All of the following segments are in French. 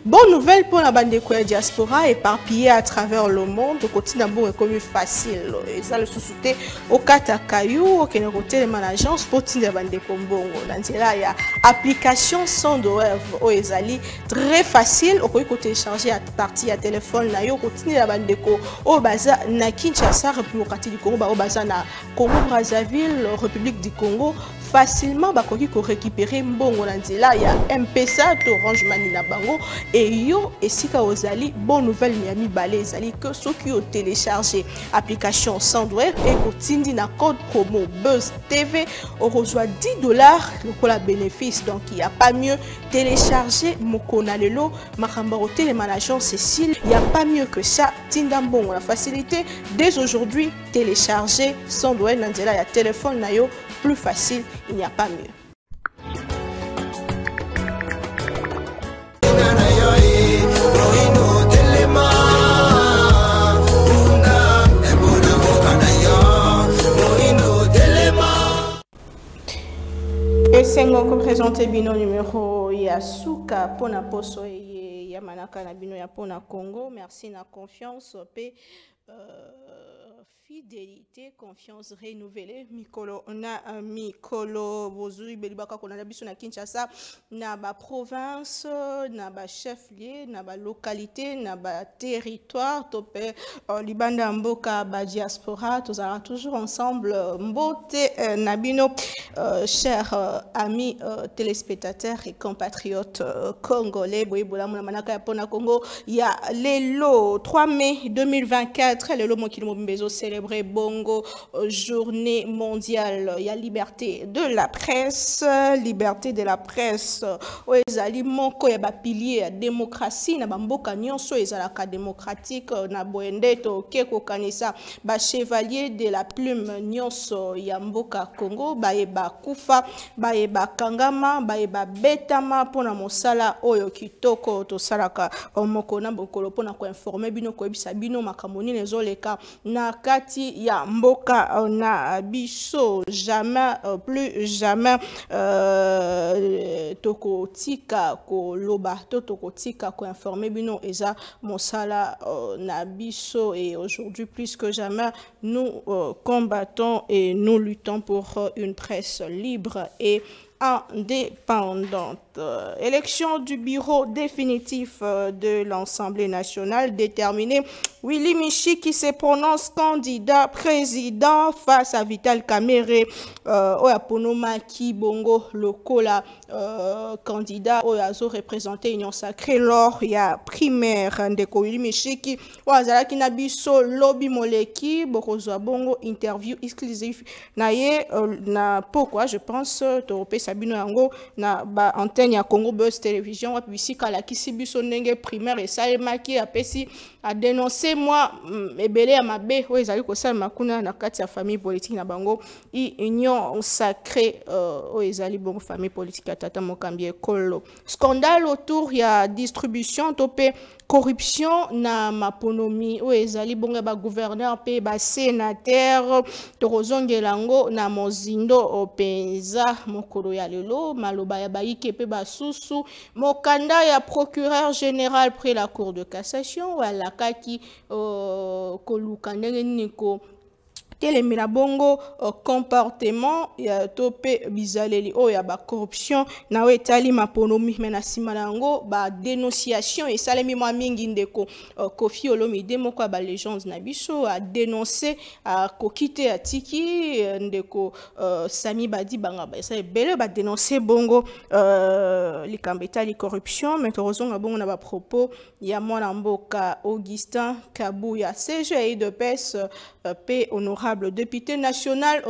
Bonne nouvelle pour la bande de diaspora éparpillée à travers le monde. Au quotidien, bon, est comme facile. Et ça, le sous-souté au Katakayou, au Kénéroté, les agence pour la bande de Kombongo. Dans là, il y a application sans douleur au Ezali. Très facile. Au côté télécharger à partir à téléphone, na yo quotidien la bande de Ko. Au Baza, na Kinshasa, République du Congo, au Baza, na Congo Brazzaville, République du Congo. Facilement bakoki ko récupérer mbongo na nzela ya M-Pesa to Orange Money na bango et yo esika ozali bonne nouvelle miami balé ezali que ceux qui ont téléchargé application Sandwave et kotindi na code promo Buzz TV on reçoit $10 le la bénéfice donc il y a pas mieux télécharger mokona lelo makamba au télémanagement Cécile il y a pas mieux que ça tinda mbongo la facilité dès aujourd'hui télécharger Sandwave na nzela ya téléphone na yo plus facile, il n'y a pas mieux. Et c'est moi qui présente bino numéro Yasuka pona poso et Yamanaka na bino ya pona Congo. Merci na confiance paix. Fidélité, confiance renouvelée. Mikolo, on a Mikolo, Bozui, Belibaka, qu'on a biso na Kinshasa, na ba province, na ba chef-lieu, na ba localité, na ba territoire, topé, Libanda Mboka, ba diaspora, tous aura toujours ensemble, Mbote, Nabino, chers amis téléspectateurs et compatriotes congolais, Boibola, Manaka, Pona Congo, il y a le 3 mai 2024, le mot qui nous bezo célébrer Bongo journée mondiale il y a liberté de la presse oezali moko ya ba pilier ya démocratie na bamboka nyonso ezalaka démocratique na boende to keko kanisa ba chevalier de la plume nyonso ya mboka Congo baeba kufa baeba kangama baeba betama pona mosala oyo kitoko to salaka moko na bokolo pona ko informer bino ko ebisa bino makamoni nezoleka na kati ya mboka na biso jamais plus jamais tokotika ko loba tokotika ko informer bino eza mosala na biso et aujourd'hui plus que jamais nous combattons et nous luttons pour une presse libre et indépendante. Élection du bureau définitif de l'Assemblée nationale déterminée. Willy Michi qui se prononce candidat président face à Vital Kamerhe. Oyaponoma ki bongo lokola candidat oyazo représenté Union Sacrée lors il y a primaire ndeko Willy Michi qui oazala ki nabiso lobby moleki bokozwa bongo interview exclusive naye na pourquoi je pense to Sabino yango na ba antenne ya Congo Buzz Télévision wa bisika la kisibiso ndenge primaire et salemaki apesi a dénoncé moi ebele ya mabe o ezali ko sala makuna na kati ya famille politique na bango Union Sacrée o ezali bongo famille politique ya tata mokambi ekolo scandale autour ya distribution topé corruption na maponomi o ezali bongo ba gouverneur pe ba sénateur torozongelango na mozindo openza mokolo ya lelo maloba ya baike pe basusu mokanda ya procureur général près la cour de cassation wala kaki koluka ndenge niko telemela bongo comportement ya topé bizaleli o ya ba corruption na wetali maponomi mena simanango ba dénonciation et salemi mwa mingi ndeko Kofi Olomide moko ba légende na biso a dénoncé a kokite atiki ndeko Sami Badi banga ba ça bele ba dénoncer bongo likambeta li corruption mais torozonga bongo na ba propos ya mwana mboka Augustin Kabuya CGI de PES paix honorable député national,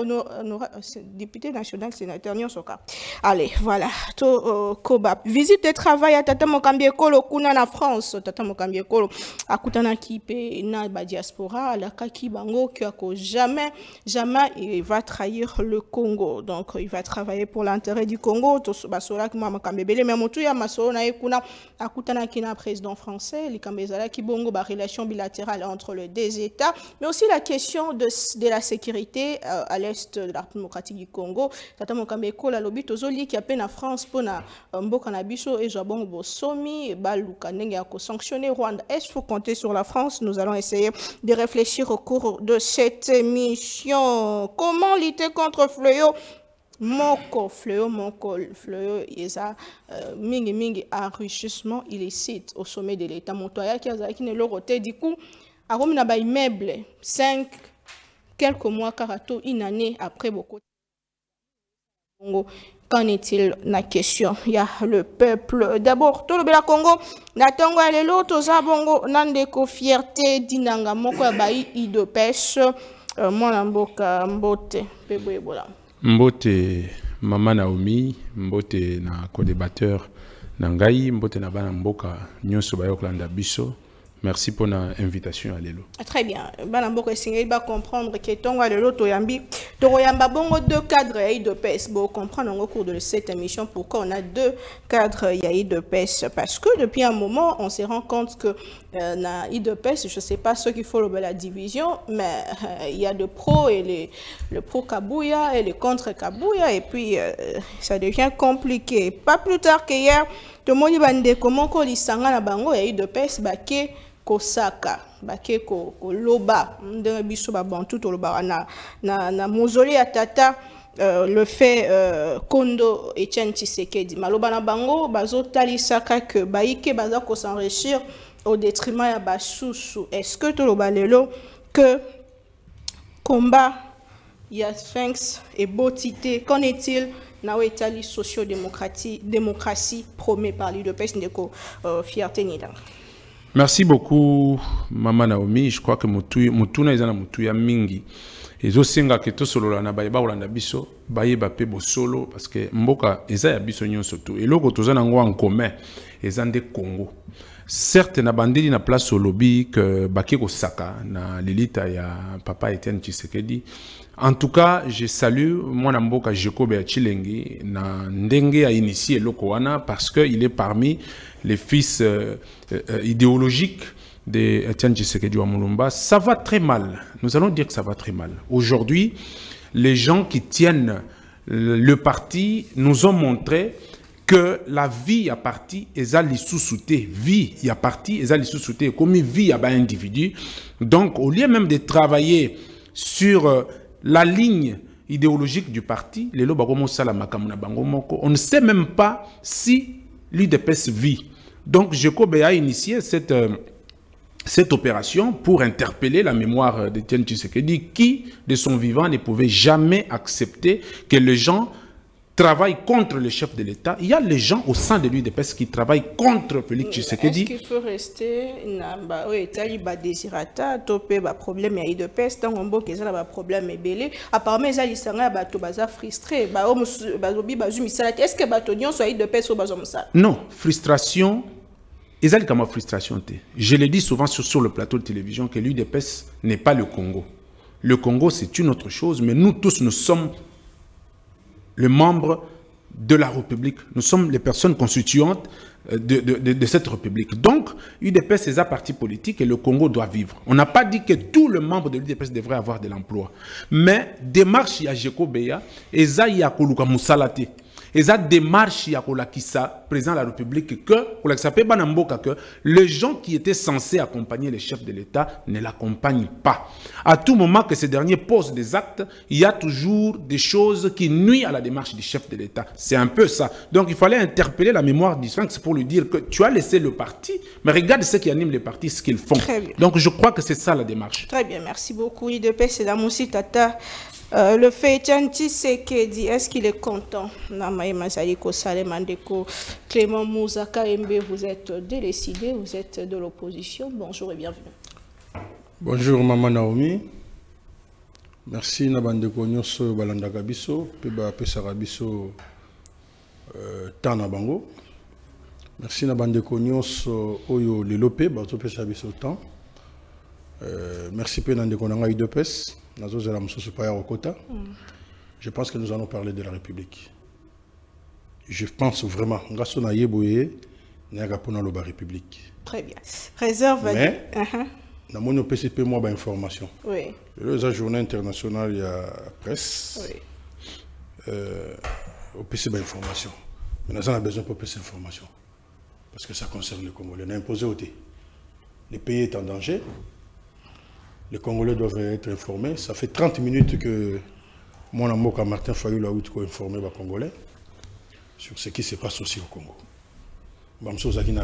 député national sénateur Nyosoka. Allez, voilà. Kobap. Visite de travail à Tata Mokambi Ekolo kuna na France. Tata Mokambi Ekolo akutana kipe na ba diaspora la kaki bango que jamais il va trahir le Congo. Donc il va travailler pour l'intérêt du Congo. To basola ki Mokambi Bele mais motu ya masolo na ekuna akutana kina président français, likambezala ki bongo ba relation bilatérale entre les deux États, mais aussi la question des la sécurité à l'est de la République démocratique du Congo. Tata Mokambeko la lobi tozoli qui appelle en France pour na mboka na biso et jabon bosomi baluka ndenge ya ko sanctionner Rwanda. Est-ce qu'il faut compter sur la France? Nous allons essayer de réfléchir au cours de cette émission. Comment lutter contre fléau? Moko fléau isa mingi enrichissement illicite au sommet de l'État. Montoya qui a qui ne le roté du coup à Rome na ba immeuble 5 quelques mois carato une année après beaucoup. Qu'en est-il la question? Il y a le peuple. D'abord, tout le Bela Congo, Natongo et l'autre, Zabongo, Nandeko, fierté, Dinanga, Moko, Baï, Idopes, Mboka, Mbote, Pebola. Mbote, Mama Naomi, Mbote, na co-débatteur, Nangaï, Mbote, na Bana Mboka, Nyoso, Bayoklanda, Bisso. Merci pour l'invitation à l'élo. Très bien. Banambo Kessingé va comprendre que Tonga de l'autre Yambi, Toroyamba Bongo deux cadres de PES. Bon, comprendre au cours de cette émission pourquoi on a deux cadres de PES. Parce que depuis un moment, on se rend compte que na de PES, je ne sais pas ceux qui font la division, mais il y a de pros et le pro Kabouya et le contre Kabouya, et puis ça devient compliqué. Pas plus tard qu'hier, tout le monde bande comment qu'on lisanga na bango de PES baké Kosaka, baké ko loba, ndenge biso ba bantu to loba na mausolée à Tata le fait Kondo Etienne Tshisekedi. Maloba na bango bazo talisaka que baike baza ko s'enrichir au détriment ya basusu. Est-ce que to loba lelo que combat ya Sphinx et Botité, qu'en est-il na Itali socio-démocratie promet par l'UDPS ndeko fierté nida? Merci beaucoup, Mama Naomi. Je crois que Mutuna izana Mutuya mingi. Ezo singa ke to solo na bayeba olanda biso, bayeba pe bo solo parce que mboka eza ya biso nyonso to. Eloko tozana ngo en commun, ezande Congo. Certes na bandeli na place au lobby que Bakeko Saka na l'élite ya papa Etienne Tshisekedi. En tout cas, je salue mon amboka Jacob Chilengi na ndenge a initié Lokoana parce qu'il est parmi les fils idéologiques de Etienne Tshisekedi wa Mulumba. Ça va très mal. Nous allons dire que ça va très mal. Aujourd'hui, les gens qui tiennent le parti nous ont montré que la vie à parti est à l'issue-souté. Vie à parti est à l'issue-souté. Comme vie à un individu. Donc, au lieu même de travailler sur la ligne idéologique du parti, on ne sait même pas si l'UDPS vit. Donc, Jacob a initié cette opération pour interpeller la mémoire d'Etienne Tshisekedi qui, de son vivant, ne pouvait jamais accepter que les gens travaillent contre le chef de l'État. Il y a les gens au sein de l'UDPS qui travaillent contre Félix Tshisekedi. Est-ce qu'il faut rester dans désirata, topé problème à l'UDPS, tant qu'on voit qu'il y a un problème belé. Apparemment, il y a des gens frustrés. Est-ce que les soit l'UDPS ou pas? Non, frustration. Ils ont comme frustration. Je le dis souvent sur le plateau de télévision que l'UDPS n'est pas le Congo. Le Congo, c'est une autre chose, mais nous tous, nous sommes les membres de la République. Nous sommes les personnes constituantes de cette République. Donc, l'UDPS, c'est un parti politique et le Congo doit vivre. On n'a pas dit que tous les membres de l'UDPS devraient avoir de l'emploi. Mais démarche ya Jeko Beya, eza ya koluka musalate. Eza démarche ya kolakisa président de la République que les gens qui étaient censés accompagner les chefs de l'État ne l'accompagnent pas. À tout moment que ces derniers posent des actes, il y a toujours des choses qui nuisent à la démarche du chef de l'État. C'est un peu ça. Donc il fallait interpeller la mémoire du Sphinx pour lui dire que tu as laissé le parti, mais regarde ce qui anime les partis, ce qu'ils font. Donc je crois que c'est ça la démarche. Très bien, merci beaucoup. IDP, c'est la Moussi Tata. Le fait Etienne Tshisekedi, est-ce qu'il est content? Clément Mouzaka Mbe, vous êtes décidé, vous êtes de l'opposition. Bonjour et bienvenue. Bonjour Maman Naomi. Merci Nabandeko Nyonso Balandaka Biso, Peba Pesara Biso Tana Bango. Merci Nabandeko Nyonso Oyo Lelope, Bato Pesara Biso Tan. Merci Penandeko Nanga Idepes. Je pense que nous allons parler de la République. Je pense vraiment que nous allons parler de la République. Très bien. Réserve. Mais, na mon PCP moi ba information. Oui. La journée internationale il y a presse. Oui. Au PC ba information. Mais nous avons besoin pour PC information parce que ça concerne le Congolais. On a imposé au thé. Le pays est en danger. Les Congolais doivent être informés. Ça fait 30 minutes que mon amour Martin Fayulu a informé les Congolais sur ce qui se passe aussi au Congo. Non,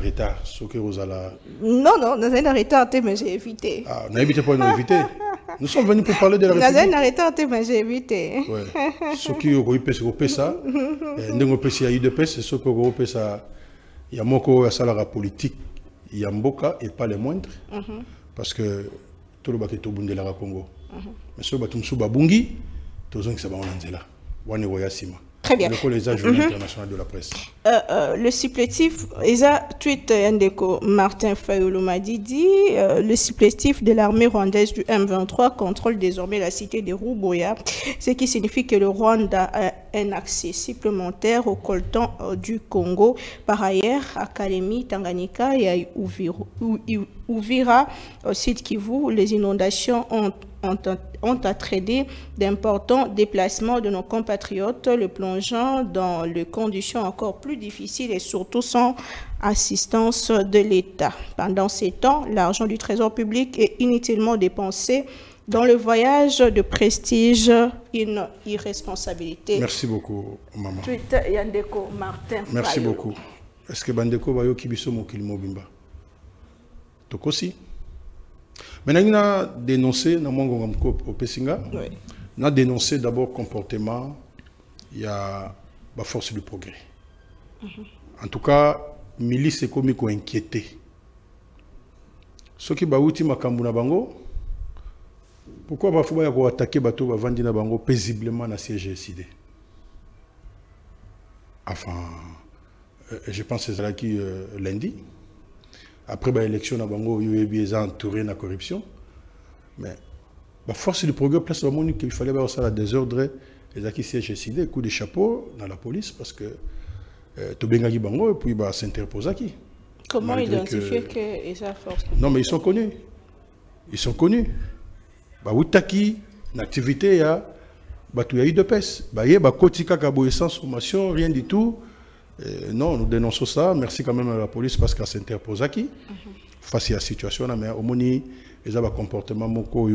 non, nous avons arrêté, mais j'ai évité. Ah, on a évité pour nous éviter. Nous sommes venus pour parler de la République. Nous avons arrêté, mais j'ai évité. Oui. Ce qui est au PESA, il y a eu de PES, ce qui est au PESA, il y a beaucoup de la politique, il y a Mboka et pas les moindres, parce que tout le monde est au Bundi la Congo. Mais ce qui est au Babungi, tout le monde est là. Très bien. Les journée internationale de la presse. Le supplétif, Eza tweet Yandeko Martin Fayulu Madidi, le supplétif de l'armée rwandaise du M23 contrôle désormais la cité de Ruboya, ce qui signifie que le Rwanda a un accès supplémentaire au coltan du Congo. Par ailleurs, à Kalemi, Tanganyika et à Uvira, au site Kivu, les inondations ont entraîné d'importants déplacements de nos compatriotes, le plongeant dans des conditions encore plus difficiles et surtout sans assistance de l'État. Pendant ces temps, l'argent du Trésor public est inutilement dépensé dans le voyage de prestige, une irresponsabilité. Merci beaucoup, maman. Tweet Yandeko Martin. Merci beaucoup. Est-ce que Bandeko va yokibiso mokili mobimba? Tokosi. Maintenant, on a dénoncé, au Pessinga, on a dénoncé d'abord le comportement, il y a la force du progrès. En tout cas, milice est comme inquiété. Ce qui est outil Makambuna Bango, pourquoi il faut attaquer Bato Vandina Bango paisiblement dans siège SID? Enfin, je pense que c'est là qui lundi. Après l'élection, il y a entouré de la corruption. Mais la force du progrès, place au monde qu'il fallait avoir ça la désordre. Et là qui siège décidé, coup de chapeau dans la police parce que Tobengagi Bango et puis s'interpose qui. Comment identifier que esa force? Non, mais ils sont connus. Ils sont connus. Outaki, l'activité, il y a eu de peste. Il y a Kotika Kaboye sans sommation, rien du tout. Non, nous dénonçons ça. Merci quand même à la police parce qu'elle s'interpose à qui face à la situation. Mais au moins, ils ont un comportement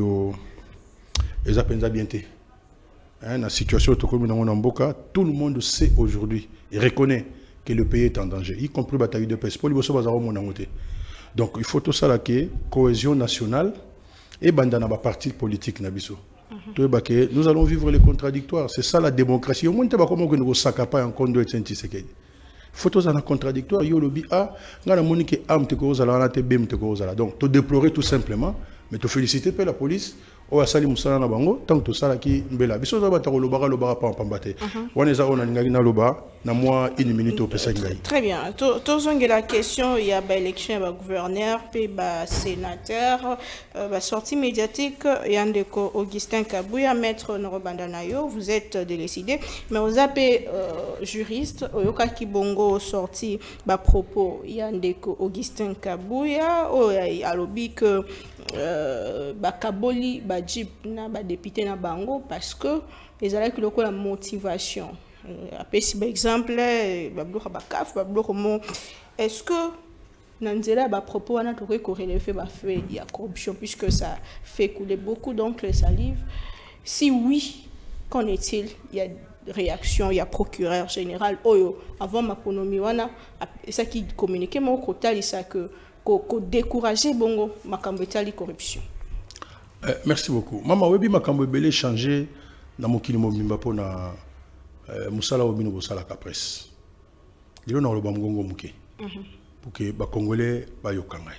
ils ont bien été. La situation tout le monde sait aujourd'hui et reconnaît que le pays est en danger, y compris la bataille de peste. Donc il faut tout ça là que cohésion nationale et bandana ba parti politique nabiso. Nous allons vivre les contradictoires. C'est ça la démocratie. Au moins, comment nous sakapa pas en compte de Tshisekedi. Photos en contradictoire, yo lobby a, ngana monique am te ko zala na te bem te ko zala. Donc, te déplorer tout simplement, mais te féliciter pour la police. O asali musala na bango, tant que ça qui mbela. Biso za batako lobara pa pambate. Waneza ona nginga na loba na moi une minute au pesa ngai. Très bien. Tozonge la question, il y a ba élection ba gouverneur, puis ba sénateur, ba sortie médiatique yandeko Augustin Kabuya, maître Norobandanayo, vous êtes décidé, mais vous avez juriste oyoka kibongo sorti ba propos yandeko Augustin Kabuya o alobi que bakaboli bajip na ba député na bango parce que les ala qui la motivation après si par exemple babloka bakaf babloka mo est-ce que nanzela ba propos wana to corrélé ba fait il y a corruption puisque ça fait couler beaucoup donc les salive si oui qu'en est-il il y a réaction il y a procureur général oyo avant ma économie wana ça qui communiquer mon côté ça que ko décourager bongo makambo etali corruption. Merci beaucoup. Maman webi makambo belé changer na mokili mobimba pona musala obino bosala ka presse. Dilo na loba ngongo muke. Pour que ba congolais ba yokangai.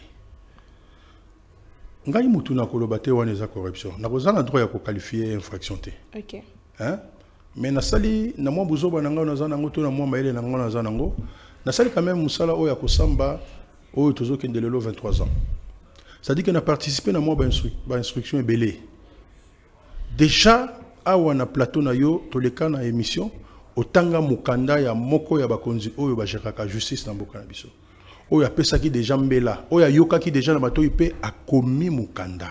Ngai mutu na koloba te wana za corruption. Na kozana droit ya ko qualifier infraction te. OK. Hein? Mais na sali na mwa buzoba na ngao na zana ngoto na mwa maele na ngao na zana ngo. Na sali quand même musala oya ko samba oh, toujours qu'il y a 23 ans. Ça dit qu'on a participé à moi à instruction et belé. Déjà, à un plateau na yo, tous les cas na émission, au tanga mukanda ya moko ya bakonzi oyo ba jeraka justice na boka na biso. oyo apesaki déjà mbela oyo ayokaki déjà na bato ipe akomi mukanda.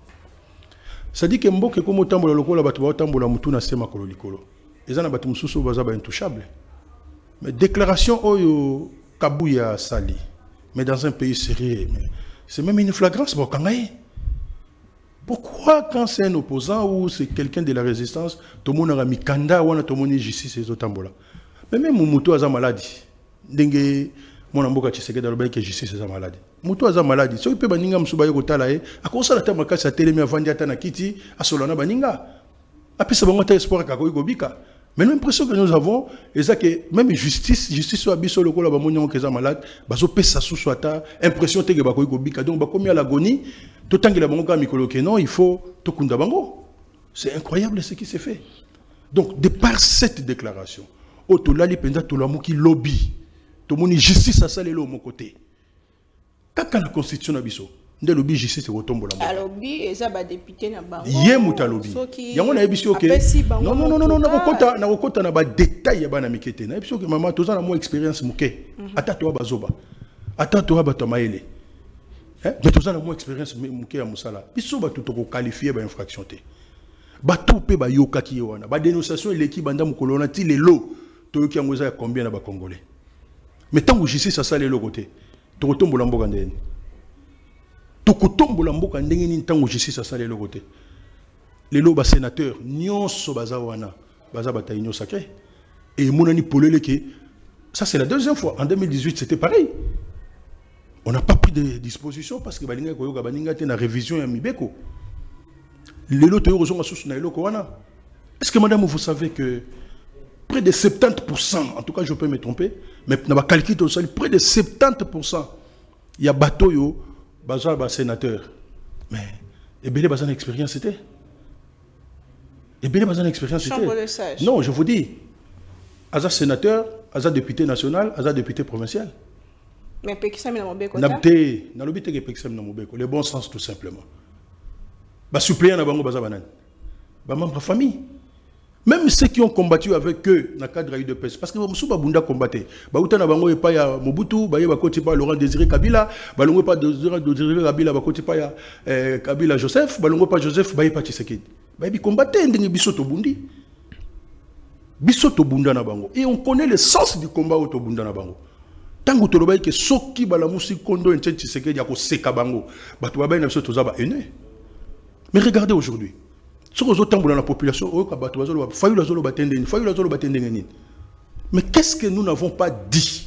Ça dit que mboke komo tambola lokola bato ba tambola mutu na sema kolo likolo eza na bato mususu baza ba intouchable. Mais déclaration oyo Kabuya sali mais dans un pays sérieux c'est même une flagrance pour kangaye. Pourquoi quand c'est un opposant ou c'est quelqu'un de la résistance tout le monde a mis kanda ou tout le monde justice et tambola. Mais même mutu aza maladie ndenge mon amboka Tshisekedi dans le bail que justice c'est maladie. Mutu aza maladie. So ipe baninga msuba yo kotala a kosa la tama kasi atelemi avandi ata na kiti asolana baninga. Apesa bango ta espoir ka ko bika. Mais l'impression que nous avons c'est que même justice soit biso lokola ba monyo ke za malade bazo pesa sous soit impression te ke ba ko bika donc ba komi à l'agonie tout tant que la bango ka mikolo ke non il faut to kunda bango. C'est incroyable ce qui s'est fait. Donc de par cette déclaration otolali penza to lamu ki lobby to moni justice ça le mon côté. Kaka la constitution na biso nde lobby justice ko tombola mo. Lobby eza ba député na bango. Yé muta lobby. Yango na ebisi OK. Non na kokota na ba détail ya bana mikete. Na ebisi OK maman toza na mo expérience muke. Ata to bazoba. Ata to ba tomaele. Mais toza na mo expérience muke ya musala. Biso ba to ko qualifier ba infraction te. Ba to pe ba yokaki ye wana. Ba dénonciation eleki banda mukolo na ti lelo to yoki yango eza combien na ba congolais. Mais tant que justice ça le côté. To tombola mboka ndeni. Tokotombola mboka ndenge ni ntango justice asali le côté. Les loba sénateurs nyonso baza wana baza bata union sacrée et monani polele que ça c'est la deuxième fois en 2018 c'était pareil. On n'a pas pris de dispositions parce que balinga koyoka baninga te na révision ya mibeko. Les loto yozonga susu na eloko wana. Est-ce que madame vous savez que près de 70%, en tout cas je peux me tromper, mais dans ma calcul près de 70%, il y a bateau yo baza ba sénateur. Mais et belé baza expérience c'était. Et belé baza expérience c'était. Non, je vous dis aza sénateur, aza député national, aza député provincial. Mais pekisam na mobeko. Nabté, na lobité que pekisam na mobeko, le bon sens tout simplement. Ba suppléant na bango baza banan. Ba membre famille. Même ceux qui ont combattu avec eux dans le cadre de l'UDPS, parce que Moussouba Bunda combattait. Baouta Bango et pas ya Mobutu, Baye Bakoti pas Laurent Désiré Kabila, Balongo pas Désiré Kabila, Bakoti pas ya Kabila Joseph, Balongo pas Joseph, Baye pas Tshisekedi. Baye combattait ndenge Bisoto Bundi. Bisoto Bunda na Bango. Et on connaît le sens du combat au Bunda na Bango. Tant que tu le que Soki Balamusi Kondo et Tshisekedi a Seka Bango, Batou Baye n'a pas aîné. Mais regardez aujourd'hui. Si vous êtes dans la population, mais qu'est-ce que nous n'avons pas dit?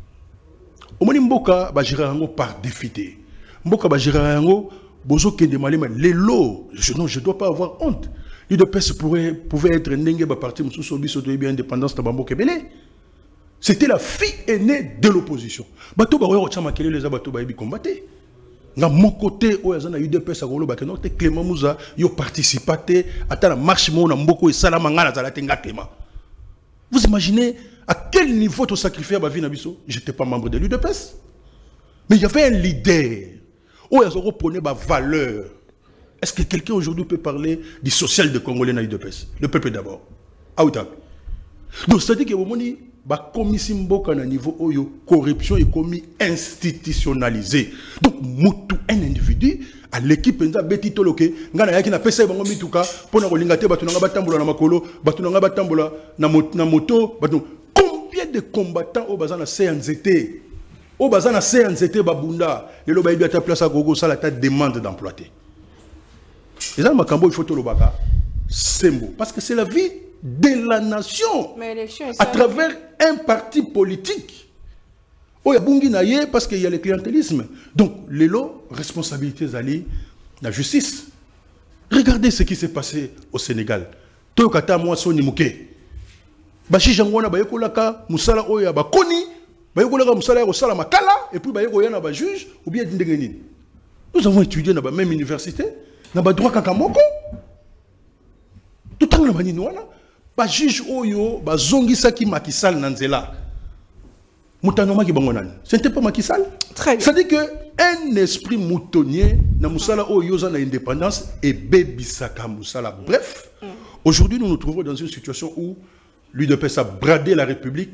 Mboka ba gérer par défité. Mboka ba gérer bozo ke de malema les lots. Non, je dois pas avoir honte. L'UDPS pouvait être ndenge ba parti mususu biso to bien indépendance ta bambo kebele. C'était la fille aînée de l'opposition. Bato ba yo chama kele les abato ba bi combattre. Na mon côté o yazana UDPS akolo ba keno te Clément Mouza yo participaté à la marche mo na mboko et salama ngana za la tenga Clément. Vous imaginez à quel niveau tu sacrifier ba vie na biso? J'étais pas membre de l'UDPS. Mais il y avait un leader. O yazoro prenait ba valeur. Est-ce que quelqu'un aujourd'hui peut parler du social de Congolais na l'UDPS? Le peuple d'abord. Aouta. Donc c'est-à-dire que momoni ba commission mboka na niveau oyo corruption est commis institutionnalisée. Donc mutu un individu à l'équipe nza betito loke ngana yaki na pesa bango mituka pona kolinga te batu nga batambola na makolo batu nga batambola na moto batu combien de combattants au bazana CNZT au bazana CNZT babunda lelo ba ibata place à gogo sala ta demande d'emploi te. Et ça makambo il faut to lobaka sembo parce que c'est la vie de la nation à travers un parti politique. Oh, il y a Bungi Naye parce qu'il y a le clientélisme. Donc, les lots, responsabilité Zali, la justice. Regardez ce qui s'est passé au Sénégal. Toyokata moi soni muke. Bashi jangwana bayekolaka musala oya bakoni, bayekolaka musala ya sala makala et puis bayekoya na ba juge ou bien ndengeni. Nous avons étudié dans la même université, dans le droit kakamoko. Tout le temps na bani noana. Ba juge oyo ba zongi saki makisal nanzela. Moutanoma ki bangonani. Ce n'était pas Macky Sall. Très bien. C'est-à-dire qu'un esprit moutonnier, na Moussala Oyoza na indépendance et Bébisaka Moussala. Bref, aujourd'hui nous nous trouvons dans une situation où l'UDPS a bradé la République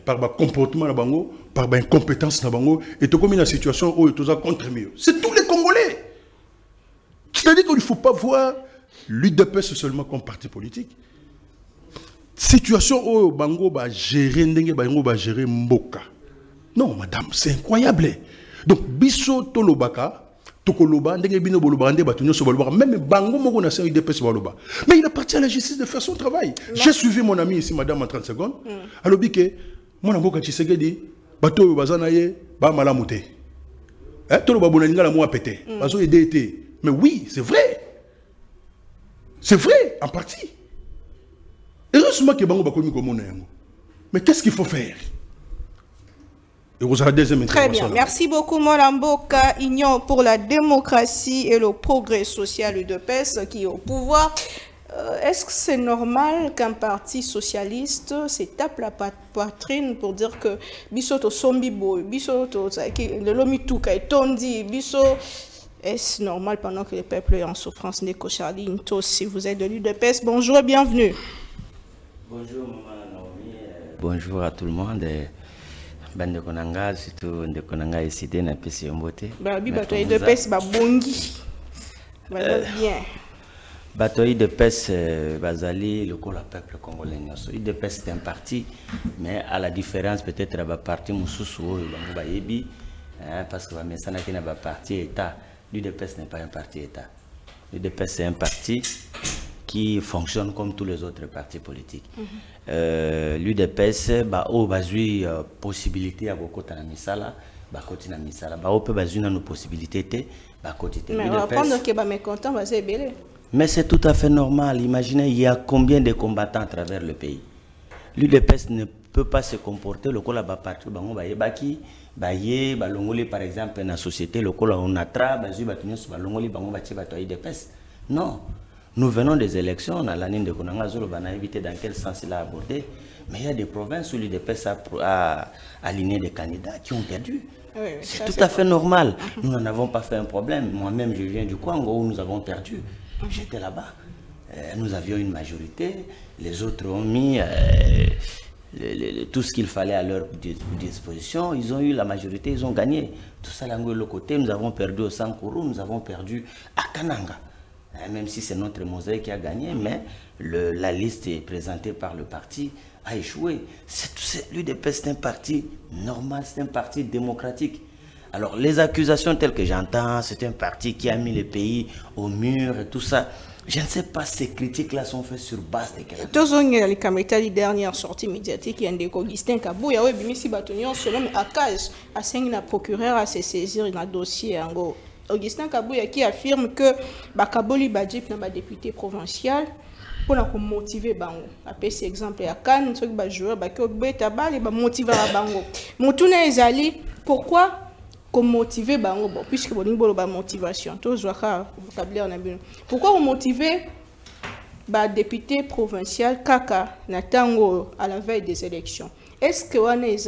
par le comportement na bango, par l'incompétence na bango, et tu comme une situation où tu as contre mieux. C'est tous les Congolais. C'est-à-dire qu'il ne faut pas voir l'UDPS seulement comme parti politique. Situation où bango va gérer ndenge bango va gérer mboka. Non, madame, c'est incroyable. Donc biso tolobaka tokoloba ndenge bino boloba ndé batunyo so boloba même bango moko na sein UDPS boloba. Mais il appartient à la justice de faire son travail. J'ai suivi mon ami ici madame en 30 secondes. Alobi ke mona mboka Tshisekedi bato bazana ye ba malamu te. Toloba bonalinga la mo pété. Bazo aider té. Mais oui, c'est vrai. C'est vrai en partie. Heureusement que bango bakomi komona yango. Mais qu'est-ce qu'il faut faire? Très bien. Merci beaucoup, Molamboka, Union pour la démocratie et le progrès social UDPS qui est au pouvoir. Est-ce que c'est normal qu'un parti socialiste se tape la poitrine pour dire que Bisoto Sombibo, Bisoto, le Lomitouka et Tondi, Biso, est-ce normal pendant que le peuple est en souffrance? Neko Charline, si vous êtes de l'UDPS, bonjour et bienvenue. Bonjour, Maman Naomi. Bonjour à tout le monde. Bande konanga surtout de konanga ici na pesi mbote babi batoyi de pes ba bongi bien batoyi de pes bazali le peuple congolais nyoso de pes c'est un parti mais à la différence peut-être ba parti mususu bango ba yebi parce que ba mesana ki na ba parti état l'UDPS n'est pas un parti état. L'UDPS c'est un parti qui fonctionne comme tous les autres partis politiques. L'UDPS ba o bazui possibilité à beaucoup na misala ba koti na misala ba o peut bazui na nos possibilités te ba koti te. Mais on va prendre que ba mécontent va zébélé. Mais c'est tout à fait normal. Imaginez il y a combien de combattants à travers le pays. L'UDPS ne peut pas se comporter le kola ba parti bango ba yebaki ba ye ba longoli par exemple na société le kola on atra bazui ba tunyo ba longoli bango ba tiba to UDPS. Non. Nous venons des élections, on a l'année de Konanga Zolo, on a évité dans quel sens il a abordé. Mais il y a des provinces où l'UDPS a aligné des candidats qui ont perdu. Oui, c'est tout à fait normal. Nous n'en avons pas fait un problème. Moi-même, je viens du Congo où nous avons perdu. J'étais là-bas. Nous avions une majorité. Les autres ont mis tout ce qu'il fallait à leur disposition. Ils ont eu la majorité, ils ont gagné. Tout ça, de l'autre côté, nous avons perdu au Sankuru, nous avons perdu à Kananga. Même si c'est notre mosaïque qui a gagné, mais la liste est présentée par le parti a échoué. L'UDPS c'est un parti normal, c'est un parti démocratique. Alors les accusations telles que j'entends, c'est un parti qui a mis le pays au mur et tout ça. Je ne sais pas si ces critiques-là sont faites sur base de quelle... Tous les caméras, les dernières sorties médiatiques, il y a des Augustin Kabou, il y a des Missi Batonion, selon Akaz, à 5 procureur à se saisir dans le dossier en gros. Augustin Kabouya qui affirme que Bakaboli Badjip n'a pas député provincial pour motiver Bango. Après cet exemple, il y a Cannes, il y a des joueurs qui ont motivé Bango. Moutuna Ezali, pourquoi motiver Bango? Puisque vous avez une motivation. Pourquoi vous motivez le député provincial Kaka Natango à la veille des élections? Est-ce que vous avez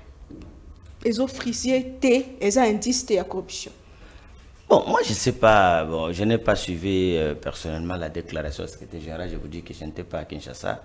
des officiers, des indices de la corruption? Bon, moi je ne sais pas, bon, je n'ai pas suivi personnellement la déclaration du secrétaire général, je vous dis que je n'étais pas à Kinshasa.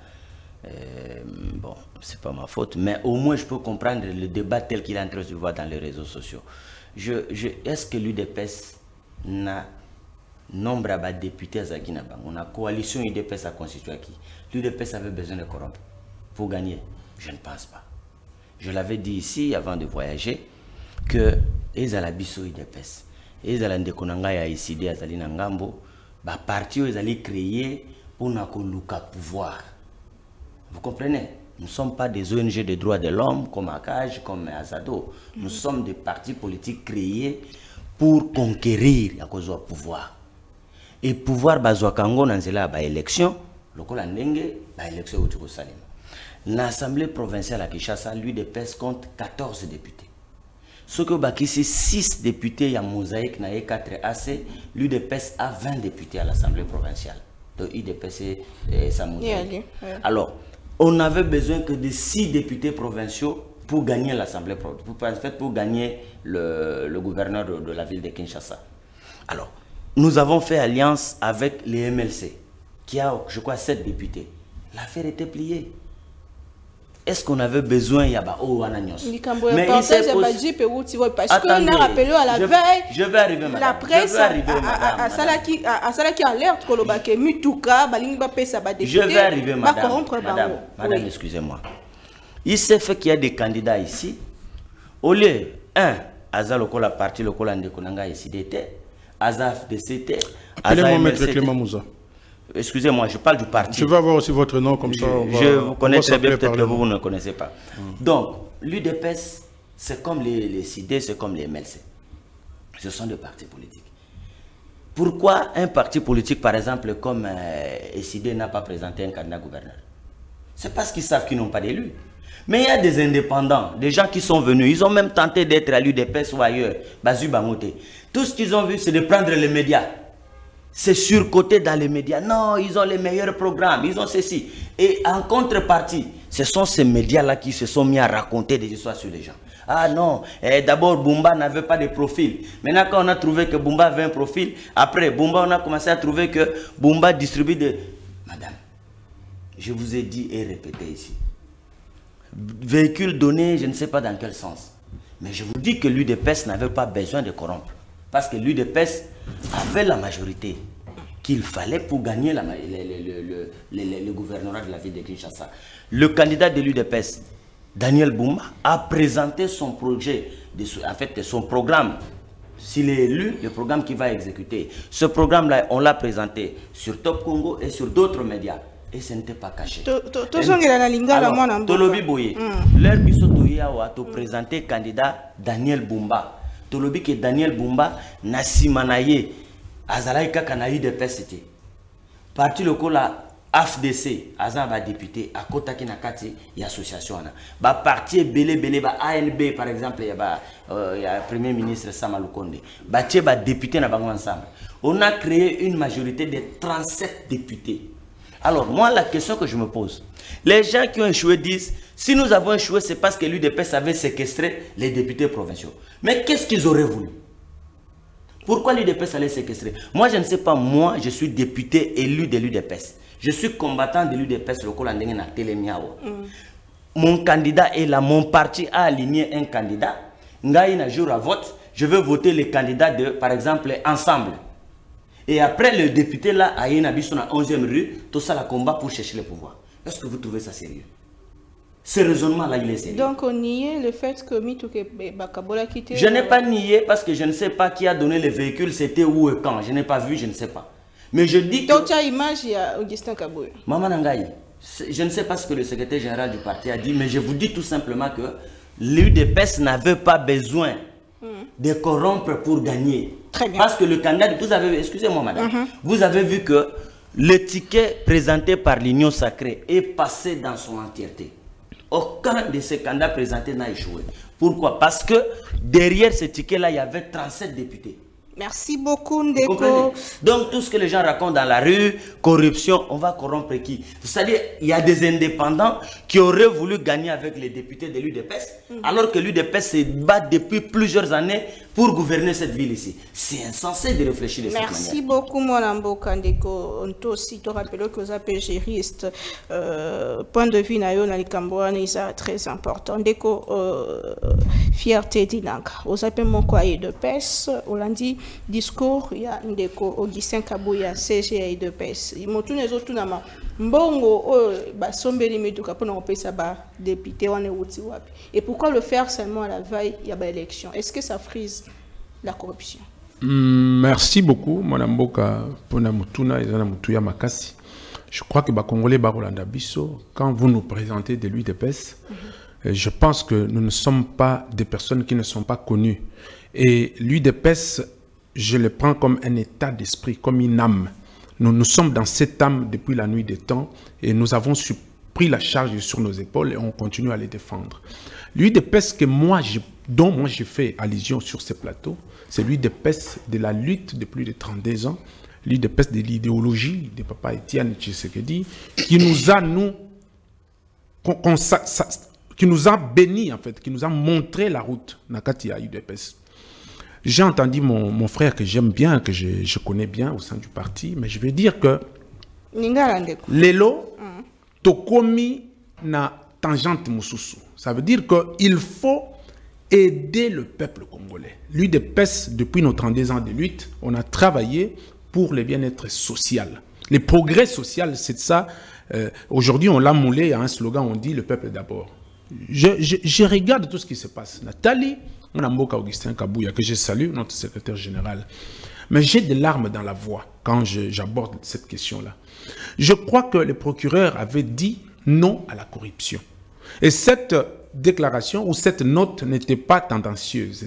Bon, c'est pas ma faute, mais au moins je peux comprendre le débat tel qu'il est en train de se voir dans les réseaux sociaux. Est-ce que l'UDPS n'a nombre à députés à Zaginabang? On a coalition UDPS à constituer qui? L'UDPS avait besoin de corrompre pour gagner? Je ne pense pas. Je l'avais dit ici avant de voyager que les Alabiso UDPS. Et les Ndekonanga ya ICD azali na ngambo ba parti ils allaient créer pour na koluka pouvoir. Vous comprenez? Nous ne sommes pas des ONG de droits de l'homme comme ACAJ, comme Azado. Nous sommes des partis politiques créés pour conquérir à cause du pouvoir. Et pouvoir bazwa kango nanzela ba élection, lokola ndenge ba élection au Tchoukosalim. L'Assemblée provinciale à Kinshasa, l'UDPS compte 14 députés. Ce que Bakissi 6 députés, il y a Mosaïque, il y a 4 AC, l'UDPS a 20 députés à l'Assemblée provinciale. Donc l'UDPS et sa Mosaïque. Alors, on n'avait besoin que de 6 députés provinciaux pour gagner l'Assemblée provinciale, pour gagner le gouverneur de la ville de Kinshasa. Alors, nous avons fait alliance avec les MLC, qui a, je crois, 7 députés. L'affaire était pliée. est-ce qu'on avait besoin il y a mais il s'est posé parce que on a rappelé à la veille je vais arriver madame la presse à cela qui alerte que mituka balingi ba pesa ba député je vais arriver madame excusez-moi il s'est fait qu'il y a des candidats ici au lieu aza lokola parti lokola ndekonanga SDT azaf DCT appelez-moi maître Clément Mouza. Excusez-moi, je parle du parti. Je vais avoir aussi votre nom comme ça. Je vous connais très bien, peut-être que vous ne connaissez pas. Donc, l'UDPS, c'est comme les CID, c'est comme les MLC. Ce sont des partis politiques. Pourquoi un parti politique, par exemple, comme SID n'a pas présenté un candidat gouverneur? C'est parce qu'ils savent qu'ils n'ont pas d'élu. Mais il y a des indépendants, des gens qui sont venus, ils ont même tenté d'être à l'UDPS ou ailleurs, Bazu Bangote. Tout ce qu'ils ont vu, c'est de prendre les médias. C'est surcoté dans les médias. Non, ils ont les meilleurs programmes, ils ont ceci. Et en contrepartie, ce sont ces médias-là qui se sont mis à raconter des histoires sur les gens. Ah non, d'abord Bumba n'avait pas de profil. Maintenant quand on a trouvé que Bumba avait un profil, après Bumba on a commencé à trouver que Bumba distribue des... Madame, je vous ai dit et répété ici. Véhicule donné, je ne sais pas dans quel sens. Mais je vous dis que l'UDPS n'avait pas besoin de corrompre. Parce que l'UDPS avait la majorité qu'il fallait pour gagner le gouvernorat de la ville de Kinshasa. Le candidat de l'UDPS, Daniel Bumba, a présenté son projet, en fait son programme. S'il est élu, le programme qu'il va exécuter. Ce programme-là, on l'a présenté sur Top Congo et sur d'autres médias. Et ce n'était pas caché. Alors, Tolobi Boye, leur bisotoya a présenté candidat Daniel Bumba. Tolobi que Daniel Bumba n'a simanaye azalaika kanayi de PST. Parti le la AFDC azan va député à kota ki nakati y association na. Ba parti belé ba ANB par exemple y a premier ministre Sama Lukonde. Ba tie ba député na bango ensemble. On a créé une majorité de 37 députés. Alors moi la question que je me pose, les gens qui ont échoué disent si nous avons échoué c'est parce que l'UDPS avait séquestré les députés provinciaux. Mais qu'est-ce qu'ils auraient voulu? Pourquoi l'UDPS allait séquestrer? Moi, je ne sais pas. Moi, je suis député élu de l'UDPS. Je suis combattant de l'UDPS. Mon candidat est là. Mon parti a aligné un candidat. Ngaïna jour à vote. Je veux voter les candidats de, par exemple, Ensemble. Et après, le député là, a une habitation à 11e rue. Tout ça, la combat pour chercher le pouvoir. Est-ce que vous trouvez ça sérieux? Ce raisonnement-là, il est sérieux. Donc, on niait le fait que Mitouke Bakabola quittait... Je n'ai pas nié parce que je ne sais pas qui a donné les véhicules, c'était où et quand. Je n'ai pas vu, je ne sais pas. Mais je dis que... Donc, tu as image, il y a Augustin Kaboy. Maman Nangaï, je ne sais pas ce que le secrétaire général du parti a dit, mais je vous dis tout simplement que l'UDPS n'avait pas besoin de corrompre pour gagner. Très bien. Parce que le candidat, vous avez... Excusez-moi, madame. Vous avez vu que le ticket présenté par l'Union Sacrée est passé dans son entièreté. Aucun de ces candidats présentés n'a échoué. Pourquoi? Parce que derrière ce ticket-là, il y avait 37 députés. Merci beaucoup, Ndeko. Donc, tout ce que les gens racontent dans la rue, corruption, on va corrompre qui? C'est-à-dire, il y a des indépendants qui auraient voulu gagner avec les députés de l'UDPS, alors que l'UDPS se bat depuis plusieurs années pour gouverner cette ville ici. C'est insensé de réfléchir de cette manière. Merci beaucoup, Molambo Ndeko. On t'a aussi rappelé que vous êtes juriste. Point de vue nayo na likamboa est très important. Ndeko, fierté d'Inanga. Vous appelez mon courrier de pes. On dit discours, il y a Ndeko Augustin Kabouya, CGI de pes. Il m'a tout les autres nama. Mbongo, sombeli meduka pour nous payer ça député on est outi wapi. Et pourquoi le faire seulement à la veille il y a des élections? Est-ce que ça frise la corruption? Merci beaucoup, Madame Boka, pour Namutuna et Namutuya Makasi. Je crois que les Congolais Barolanda Bisso, quand vous nous présentez de l'UDPS, je pense que nous ne sommes pas des personnes qui ne sont pas connues. Et l'UDPS, je le prends comme un état d'esprit, comme une âme. Nous sommes dans cette âme depuis la nuit des temps et nous avons pris la charge sur nos épaules et on continue à les défendre. L'UDPS dont moi j'ai fait allusion sur ce plateau, c'est l'UDPS de la lutte de plus de 32 ans, l'UDPS de l'idéologie de Papa Etienne Tshisekedi, qui nous a bénis en fait, qui nous a montré la route Nakati à l'UDPS. J'ai entendu mon frère que j'aime bien, que je connais bien au sein du parti, mais je vais dire que Lelo, Tokomi na tangente Moussoussou. Ça veut dire qu'il faut aider le peuple congolais. L'UDPS, depuis nos 32 ans de lutte, on a travaillé pour le bien-être social. Le progrès social, c'est ça. Aujourd'hui, on l'a moulé à un slogan, on dit le peuple d'abord. Je regarde tout ce qui se passe. Nathalie, mon amour Augustin Kabouya, que je salue, notre secrétaire général. Mais j'ai des larmes dans la voix quand j'aborde cette question-là. Je crois que le procureur avait dit non à la corruption. Et cette déclaration ou cette note n'était pas tendancieuse.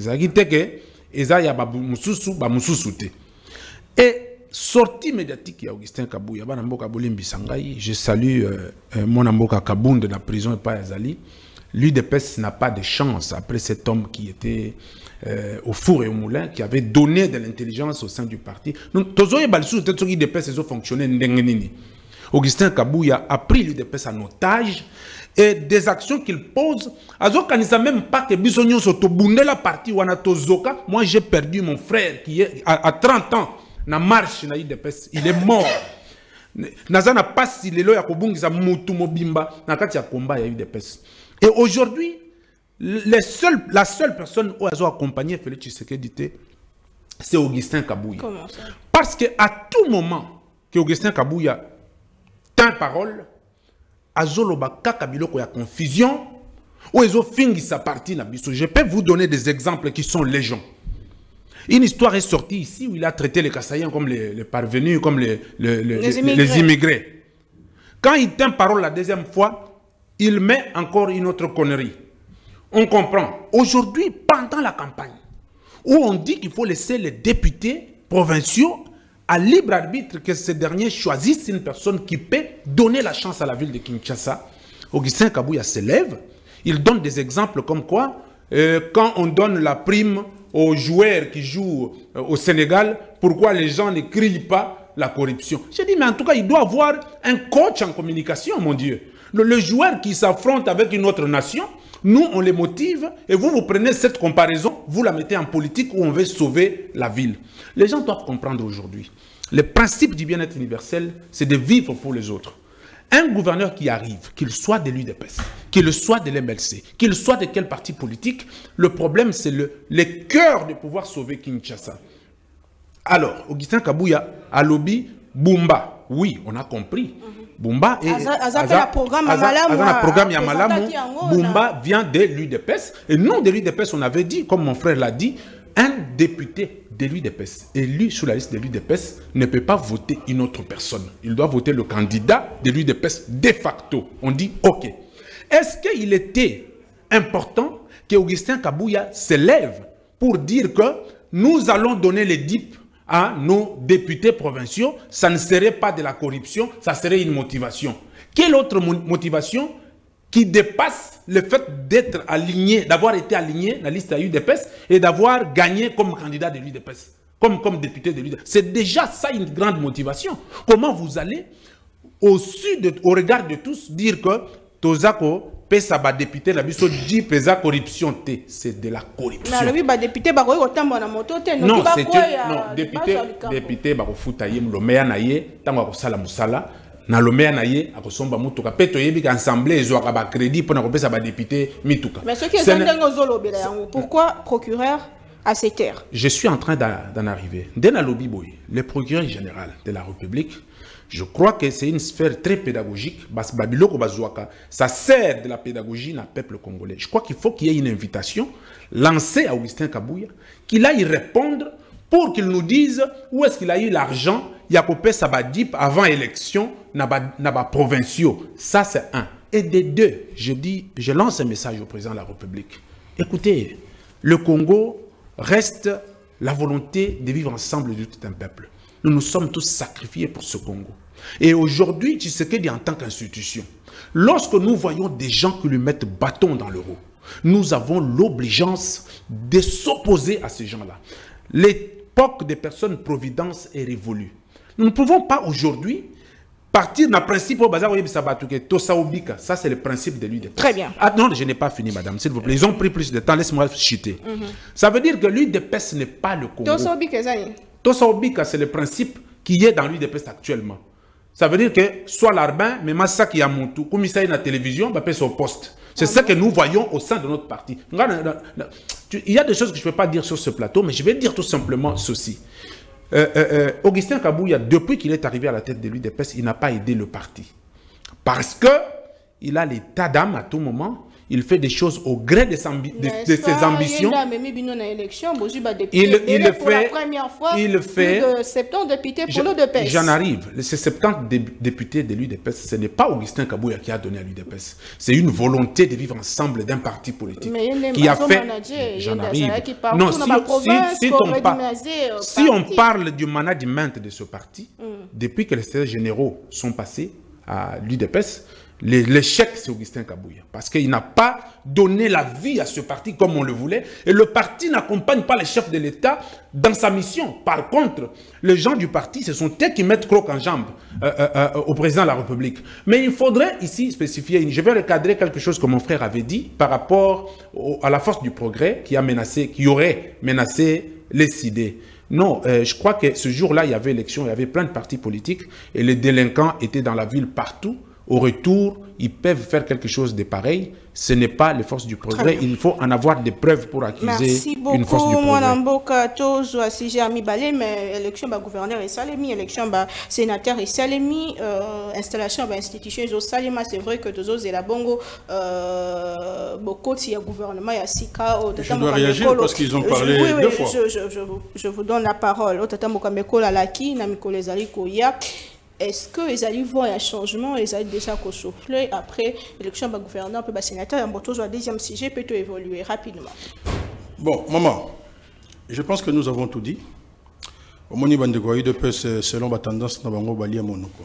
Et sortie médiatique de Augustin Kabouya, je salue mon amboka Kaboun de la prison et pas Azali. L'UDPS n'a pas de chance après cet homme qui était au four et au moulin, qui avait donné de l'intelligence au sein du parti. Augustin Kabouya a pris l'UDPS en otage et des actions qu'il pose. Même pas que Bissonio Sotobunde la partie Wanatozoka. Moi j'ai perdu mon frère qui est à 30 ans. Na marche na UDPS, il est mort. Nazana passe lelo ya kobungisa mutu mobimba na kati ya combat ya UDPS. Et aujourd'hui, la seule personne où ils ont accompagné Félix Tshisekedi, c'est Augustin Kabouya. Comment ça? Parce qu'à tout moment que Augustin Kabouya tient parole, azoloba kaka biloko ya confusion, où ils ont fini sa partie na biso. Je peux vous donner des exemples qui sont légion. Une histoire est sortie ici où il a traité les Kassaïens comme les parvenus, comme les immigrés. Quand il tient parole la deuxième fois, il met encore une autre connerie. On comprend. Aujourd'hui, pendant la campagne, où on dit qu'il faut laisser les députés provinciaux à libre arbitre, que ces derniers choisissent une personne qui peut donner la chance à la ville de Kinshasa, Augustin Kabouya se lève. Il donne des exemples comme quoi, quand on donne la prime aux joueurs qui jouent au Sénégal, pourquoi les gens ne crient pas la corruption? J'ai dit, mais en tout cas, il doit avoir un coach en communication, mon Dieu. Le joueur qui s'affronte avec une autre nation, nous, on les motive, et vous prenez cette comparaison, vous la mettez en politique où on veut sauver la ville. Les gens doivent comprendre aujourd'hui. Le principe du bien-être universel, c'est de vivre pour les autres. Un gouverneur qui arrive, qu'il soit de l'UDPS, qu'il soit de l'MLC, qu'il soit de quel parti politique, le problème c'est le cœur de pouvoir sauver Kinshasa. Alors, Augustin Kabouya a lobby Bumba. Oui, on a compris. Bumba et Bumba vient de l'UDPS. Et nous, de l'UDPS, on avait dit, comme mon frère l'a dit, un député de l'UDPS élu sur la liste de l'UDPS ne peut pas voter une autre personne. Il doit voter le candidat de l'UDPS de facto. On dit OK. Est-ce qu'il était important qu'Augustin Kabouya se lève pour dire que nous allons donner les DIP à nos députés provinciaux? Ça ne serait pas de la corruption, ça serait une motivation. Quelle autre motivation qui dépasse le fait d'être aligné, d'avoir été aligné dans la liste de l'UDPS et d'avoir gagné comme candidat de l'UDPS, comme député de l'UDPS? C'est déjà ça une grande motivation. Comment vous allez, au regard de tous, dire que Tozako pesa ba député la biso dit pesa corruption té, c'est de la corruption. Mais oui, ba député ba ko tamba na moto té non, c'est non, député ba ko futa yem lo meya na ye tango ko sala musala. Na lomea na ye akosomba mutuka peto yebi ka assemblée ezwaka ba crédit pour na kopesa ba député mituka. Mais ce qui est ndenge zolobela yango, pourquoi procureur à ces terres? Je suis en train d'en arriver. Dès la lobby boy, le procureur général de la République, je crois que c'est une sphère très pédagogique. Ça sert de la pédagogie dans le peuple congolais. Je crois qu'il faut qu'il y ait une invitation lancée à Augustin Kabouya, qu'il aille répondre pour qu'il nous dise où est-ce qu'il a eu l'argent. Il y a coupé Sabadip avant élection, n'a pas provinciaux. Ça, c'est un. Et des deux, je lance un message au président de la République. Écoutez, le Congo reste la volonté de vivre ensemble de tout un peuple. Nous nous sommes tous sacrifiés pour ce Congo. Et aujourd'hui, Tshisekedi en tant qu'institution, lorsque nous voyons des gens qui lui mettent bâton dans le roue, nous avons l'obligeance de s'opposer à ces gens-là. L'époque des personnes providence est révolue. Nous ne pouvons pas aujourd'hui partir dans le principe au bazar ça c'est le principe de l'UDPS. Très bien. Ah non, je n'ai pas fini, madame, s'il vous plaît. Ils ont pris plus de temps, laisse-moi chuter. Ça veut dire que l'UDPS n'est pas le Congo. Tosa Obika, c'est le principe qui est dans l'UDPS actuellement. Ça veut dire que soit l'Arbin, mais Massaki Yamontou, comme il s'agit de la télévision, va payer son poste. C'est ça que nous voyons au sein de notre parti. Il y a des choses que je ne peux pas dire sur ce plateau, mais je vais dire tout simplement ceci. Augustin Kabouya, depuis qu'il est arrivé à la tête de l'UDPS, il n'a pas aidé le parti. Parce qu'il a l'état d'âme à tout moment. Il fait des choses au gré de ses ambitions. Il le fait. Plus de 70 députés pour l'UDPS. J'en arrive. Ces 70 députés de l'UDPS, ce n'est pas Augustin Kabouya qui a donné à l'UDPS. C'est une volonté de vivre ensemble d'un parti politique qui a fait. J'en arrive. Non, si on parle du management de ce parti, depuis que les secrétaires généraux sont passés à l'UDPS, l'échec, c'est Augustin Kabouya. Parce qu'il n'a pas donné la vie à ce parti comme on le voulait. Et le parti n'accompagne pas le chef de l'État dans sa mission. Par contre, les gens du parti, ce sont eux qui mettent croc en jambe au président de la République. Mais il faudrait ici spécifier, je vais recadrer quelque chose que mon frère avait dit par rapport à la force du progrès qui aurait menacé les CID. Non, je crois que ce jour-là, il y avait élection, il y avait plein de partis politiques et les délinquants étaient dans la ville partout. Au retour, ils peuvent faire quelque chose de pareil. Ce n'est pas les forces du progrès. Il faut en avoir des preuves pour accuser une force du progrès. Merci beaucoup. Mais élection gouverneur et salemi, élection sénateur et salemi, installation institution et salima. C'est vrai que tous les bongo beaucoup de gouvernement et sika. Je dois réagir parce qu'ils ont parlé deux fois. Je vous donne la parole. Au tata mokamekola laki na mikole zali koya. Est-ce qu'ils allaient voir un changement, ils allaient déjà souffler après l'élection du gouverneur, puis le sénateur, le deuxième sujet peut évoluer rapidement. Bon, maman, je pense que nous avons tout dit. Au moins, il y a selon la tendance, nous avons bali à Monoko.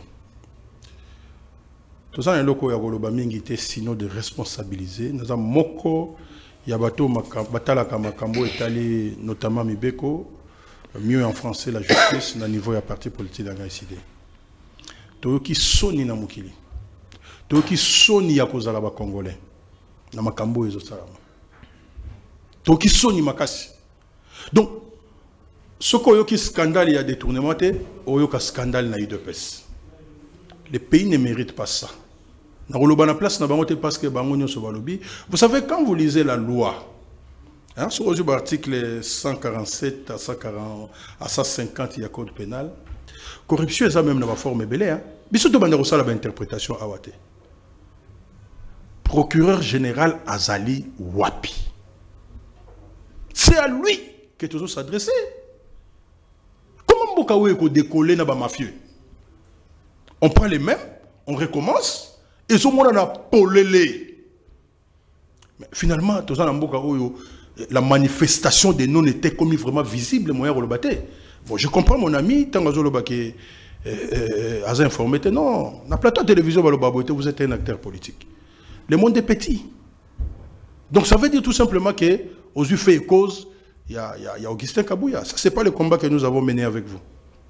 Tout ça, il y a sinon de responsabiliser. Nous avons moko, il y a batala kamakambo étalé, notamment Mibeko, mieux en français la justice, au niveau de la partie politique dans la CID. Toyoki soni na mukili. Toyoki soni ya kozala ba Congolais. Na makambo ezo salama. Toyoki soni makasi. Donc, ce koyoki scandale ya détournement te, oyoka scandale na UDPS. Les pays ne méritent pas ça. Na roloba na place na bango te parce que bango nyoso balobi. Vous savez quand vous lisez la loi, hein, sur l'article 147 à 150 il y a code pénal. Corruption est même dans la forme belée. Hein. Bisoto banda rosala ba interprétation awate. Procureur général Azali Wapi. C'est à lui que tous s'adresser. Comment Mbokawe ko décoller na ba mafieux? On prend les mêmes, on recommence et ce monde a polélé. Mais finalement, tous en Mbokawe la manifestation des non était comme vraiment visible moyen rolobaté. Bon, je comprends mon ami, tant que a informé, non, na plateau de télévision, vous êtes un acteur politique. Le monde est petit. Donc ça veut dire tout simplement que, aux yeux faits et causes, il y a Augustin Kabouya. Ça, ce n'est pas le combat que nous avons mené avec vous.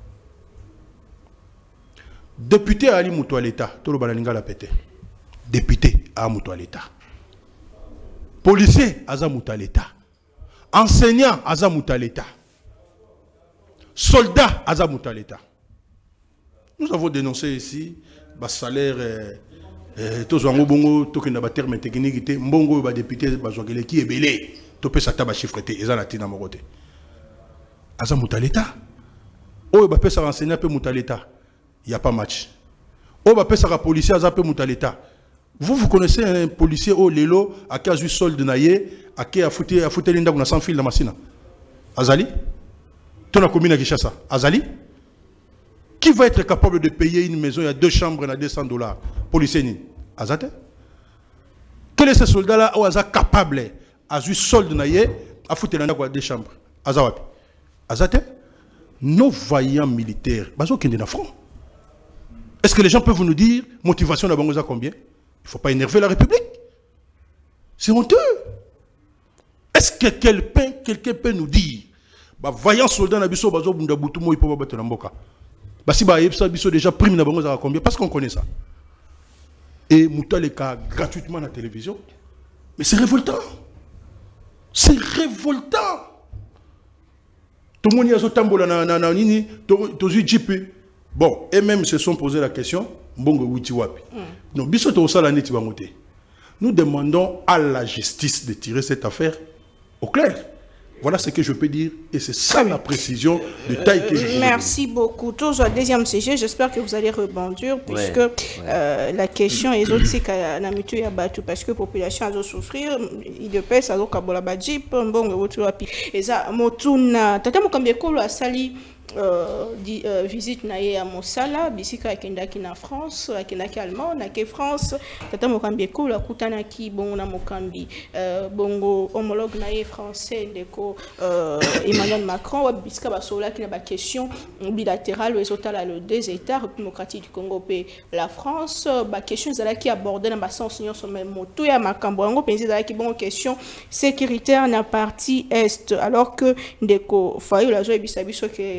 Député Ali Moutou à l'État, tout le balaninga l'a pété. Député à Moutou à l'État. Policier à Moutou à l'État. Enseignant à Moutou à l'État. Soldats à l'État. Nous avons dénoncé ici le salaire, tous les bongo, tous les termes techniques, mbongo député qui est belé, tout peut s'attendre à chiffrer, et ça la tina morote. Aza mouta l'État. Oh, bah peut ça renseigner peu mouta l'État. Il y a pas match. Oh, bah peut ça policier aza peu mouta l'État. Vous connaissez un policier au lelo à qui a eu solde naïe, à qui a foutu l'inda qu'on a sans fil dans ma sina. Azali? Ton a commune à Kinshasa. Azali? Qui va être capable de payer une maison, il y a 2 chambres à $200? Policier Azate? Quel est ce soldat-là où Aza capable à eu solde naïe à foutre l'inda quoi 2 chambres? Azawapi? Azate? Nos vaillants militaires, bazo qui est dans front. Est-ce que les gens peuvent nous dire motivation de Bangoza combien? Il ne faut pas énerver la République. C'est honteux. Est-ce que quelqu'un peut nous dire vaillant soldat na biso bazo bunda butumo il peut battre mboka. Si ba yebsa biso déjà prime na bango za combien parce qu'on connaît ça. Et Mouta les cas gratuitement à la télévision. Mais c'est révoltant. C'est révoltant. Tout le monde y a zo tambola na nini to zu jipe Bon, et même se sont posé la question, Mbongo Witiwapi. Donc, bisoto osala neti bangote. Nous demandons à la justice de tirer cette affaire au clair. Voilà ce que je peux dire. Et c'est ça la précision de taille que je veux. Merci beaucoup. Toujours deuxième sujet, j'espère que vous allez rebondir, puisque la question est aussi qu'à la mutuelle ya batu, parce que la population a souffrir, il de pèse à l'okabola badjip, mbongo wotuapi. Et ça, motuna, tata mokambekolo a sali visite naye à Mosala, bisika akendaki na France, akendaki Allemagne, na France, tata mokambeko la kutanaki bon na mokambi, bongo homologue naye français ndeko Emmanuel Macron, bisika basola ki na ba question bilatérale ezotala le deux États, République démocratique du Congo pe la France, ba question zala ki aborder na ba sens nyonso même moto ya makambo ngo penzi zala ki bon question sécuritaire na partie est, alors que ndeko fayo la joie bisabiso ke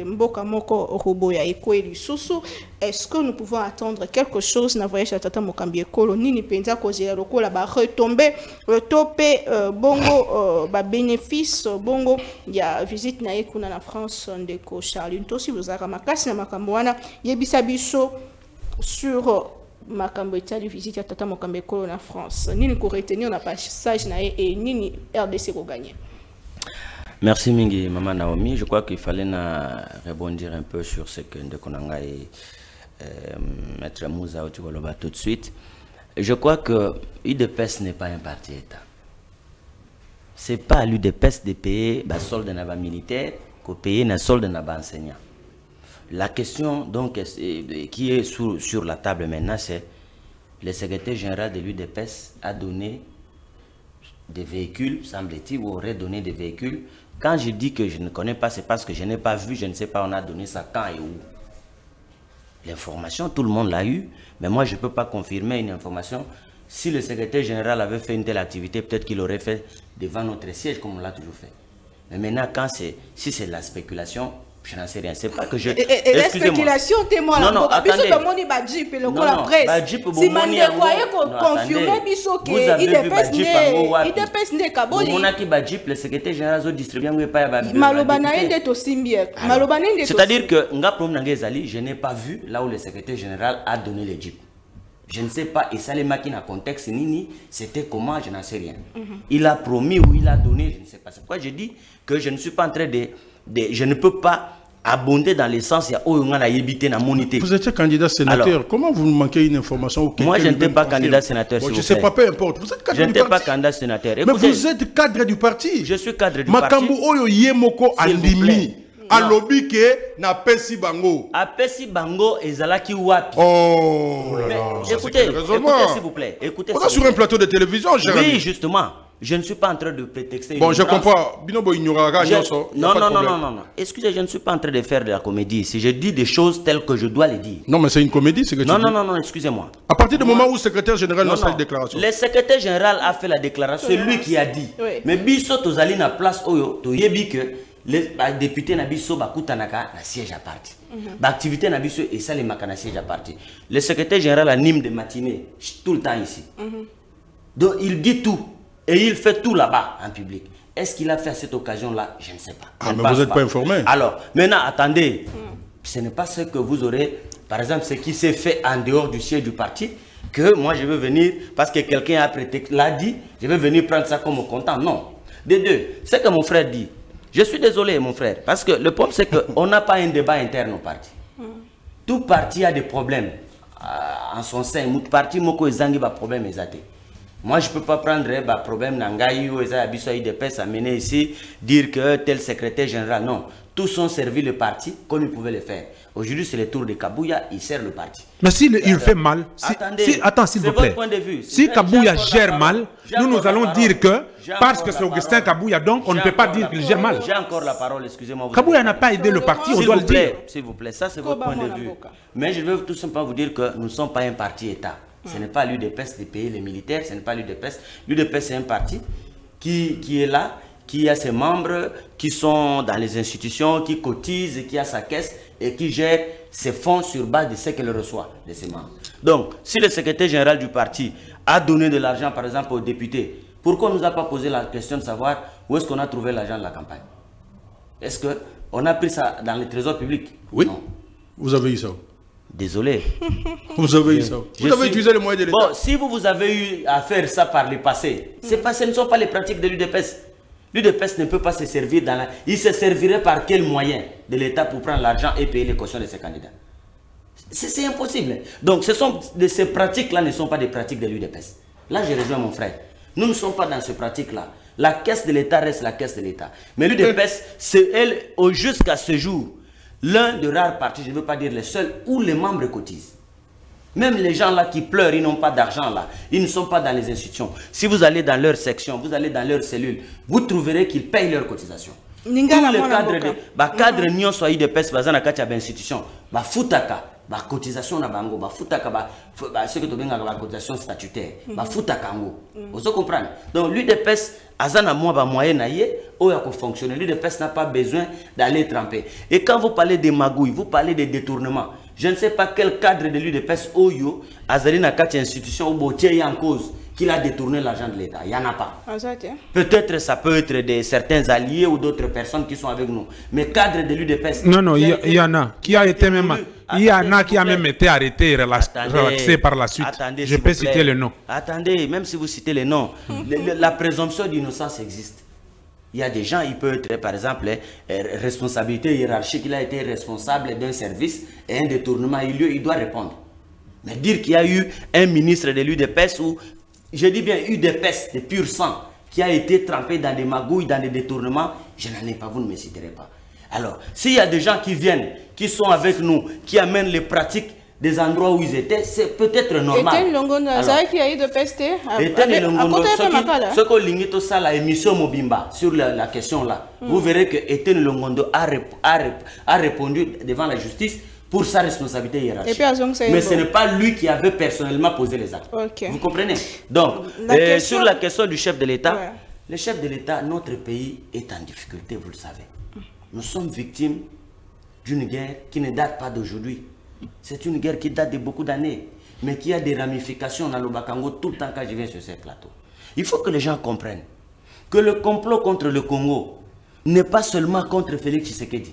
est-ce que nous pouvons attendre quelque chose na voyage à Tata Mokambi Ekolo nini penza kozela lokola ba retomber topé bongo ba bénéfice bongo ya visite na ekuna na France ndeko Charles Ntosi vous a makasi na makambo wana yebisa biso sur makambo etali visite à Tata Mokambi Ekolo na France nini ko retenir na passage na et nini RDC ko gagner. Merci Mingi, Maman Naomi. Je crois qu'il fallait rebondir un peu sur ce que Ndekonanga et Maître Moussa Otukoloba tout de suite. Je crois que l'UDPS n'est pas un parti État. Ce n'est pas à l'UDPS de payer le solde de militaire que payer le solde de enseignant. La question donc, qui est sur la table maintenant, c'est le secrétaire général de l'UDPS a donné des véhicules, semble-t-il, ou aurait donné des véhicules. Quand je dis que je ne connais pas, c'est parce que je n'ai pas vu, je ne sais pas on a donné ça quand et où. L'information, tout le monde l'a eu, mais moi je ne peux pas confirmer une information. Si le secrétaire général avait fait une telle activité, peut-être qu'il aurait fait devant notre siège comme on l'a toujours fait. Mais maintenant, si c'est de la spéculation, je n'en sais rien. C'est pas que je... Et la spéculation, témoin, non, non, attendez. Si vous le secrétaire général distribue c'est-à-dire que je n'ai pas vu là où le secrétaire général a donné les jeeps. Je ne sais pas, et ça les machines à contexte, Nini, c'était comment, je n'en sais rien. Il a promis ou il a donné, je ne sais pas. C'est pourquoi je dis que je ne suis pas en train de je ne peux pas abonder dans l'essence. Vous étiez candidat sénateur. Alors, comment vous manquez une information? Moi, je n'étais pas candidat sénateur. Bon, je ne sais pas, peu importe. Vous êtes cadre je du parti. Je n'étais pas candidat sénateur. Écoutez, mais vous êtes cadre du parti. Je suis cadre du Makambu parti. Oyo Yemoko Andimi. Alobi ke na pesi bango. A pesi bango ezalaki wapi. Oh là là. Écoutez, s'il vous plaît. Écoutez. On est sur un plateau de télévision, Jérémy. Oui, justement. Je ne suis pas en train de prétexter. Bon, je comprends. Binobo ignorera. Non. Excusez, je ne suis pas en train de faire de la comédie. Si je dis des choses telles que je dois les dire. Non, mais c'est une comédie, ce que tu dis. Non, excusez-moi. À partir du moment où le secrétaire général a fait la déclaration. Le secrétaire général a fait la déclaration. C'est lui qui a dit. Oui. Mais biso tozali na place oyo to yebi que les députés na biso bakutanaka na siège à parti. L'activité na biso et ça les makana siège à parti. Le secrétaire général anime des matinées tout le temps ici. Donc il dit tout. Et il fait tout là-bas en public. Est-ce qu'il a fait à cette occasion-là? Je ne sais pas. Ah, mais vous n'êtes pas informé. Alors, maintenant, attendez. Ce n'est pas ce que vous aurez, par exemple, ce qui s'est fait en dehors du siège du parti, que moi je veux venir, parce que quelqu'un l'a dit, je vais venir prendre ça comme content. Non. Des deux, c'est que mon frère dit. Je suis désolé, mon frère, parce que le problème, c'est qu'on n'a pas un débat interne au parti. Tout parti a des problèmes en son sein. Tout parti, moko ezangi ba problème ezate. Moi, je ne peux pas prendre un problème d'Angaï ou IDPS amener ici, dire que tel secrétaire général. Non, tous ont servi le parti comme ils pouvaient le faire. Aujourd'hui, c'est le tour de Kabouya, il sert le parti. Mais s'il fait mal, attends s'il vous plaît. Point de vue. Si Kabouya gère mal, nous allons dire que, parce que c'est Augustin Kabouya, donc on ne peut pas dire qu'il gère mal. J'ai encore la parole, excusez-moi. Kabouya n'a pas aidé le parti, on doit le dire. S'il vous plaît, ça c'est votre point de vue. Mais je veux tout simplement vous dire que nous ne sommes pas un parti État. Ce n'est pas l'UDPS de payer les militaires, ce n'est pas l'UDPS. L'UDPS, c'est un parti qui est là, qui a ses membres, qui sont dans les institutions, qui cotisent, qui a sa caisse et qui gère ses fonds sur base de ce qu'elle reçoit de ses membres. Donc, si le secrétaire général du parti a donné de l'argent, par exemple, aux députés, pourquoi on ne nous a pas posé la question de savoir où est-ce qu'on a trouvé l'argent de la campagne? Est-ce qu'on a pris ça dans le trésor public? Oui. Non. Vous avez eu ça? Désolé. Vous avez eu ça. Vous avez utilisé les moyens de l'État. Bon, si vous avez eu à faire ça par le passé, ce ne sont pas les pratiques de l'UDPS. L'UDPS ne peut pas se servir dans la... Il se servirait par quel moyen de l'État pour prendre l'argent et payer les cautions de ses candidats? C'est impossible. Donc, ces pratiques-là ne sont pas des pratiques de l'UDPS. Là, je rejoins mon frère. Nous ne sommes pas dans ces pratiques-là. La caisse de l'État reste la caisse de l'État. Mais l'UDPS, c'est elle, jusqu'à ce jour, l'un des rares partis, je ne veux pas dire les seuls, où les membres cotisent. Même les gens là qui pleurent, ils n'ont pas d'argent là. Ils ne sont pas dans les institutions. Si vous allez dans leur section, vous allez dans leur cellule, vous trouverez qu'ils payent leurs cotisations. Tous les cadres de cadre n'y soit UDPS, bazana kacha institution, ba futaka, ba cotisation na bango, ba futaka ba ce que tu benga ba cotisation statutaire, ba futaka ngo. Vous comprenez? Donc l'UDPS azana moi ba moyen na ye, o ya ko fonctionner. L'UDPS n'a pas besoin d'aller tremper. Et quand vous parlez de magouilles, vous parlez de détournement. Je ne sais pas quel cadre de l'UDPS Oyo, Azalina Kati institution ou Botier en cause, qu'il a détourné l'argent de l'État. Il n'y en a pas. Peut-être ça peut être certains alliés ou d'autres personnes qui sont avec nous. Mais cadre de l'UDPS... Non, il y en a qui a été même... Il y en a qui a même été arrêté et relaxé par la suite. Attendez, je peux citer le nom. Attendez, même si vous citez les noms, la présomption d'innocence existe. Il y a des gens, il peut être par exemple responsabilité hiérarchique, il a été responsable d'un service et un détournement a eu lieu, il doit répondre. Mais dire qu'il y a eu un ministre de l'UDPS ou, je dis bien UDPS de pur sang, qui a été trempé dans des magouilles, dans des détournements, je n'en ai pas, vous ne me citerez pas. Alors, s'il y a des gens qui viennent, qui sont avec nous, qui amènent les pratiques des endroits où ils étaient, c'est peut-être normal. Eten Longondo, ça qui a eu de peste. Eten Longondo, ce qu'on limite ça la émission Mobimba sur la question là, vous verrez que Eten Longondo a répondu devant la justice pour sa responsabilité hiérarchique. Mais ce n'est pas lui qui avait personnellement posé les actes. Okay. Vous comprenez? Donc, sur la question du chef de l'État, le chef de l'État, notre pays est en difficulté, vous le savez. Nous sommes victimes d'une guerre qui ne date pas d'aujourd'hui. C'est une guerre qui date de beaucoup d'années, mais qui a des ramifications dans le Bakango tout le temps quand je viens sur ces plateaux. Il faut que les gens comprennent que le complot contre le Congo n'est pas seulement contre Félix Tshisekedi.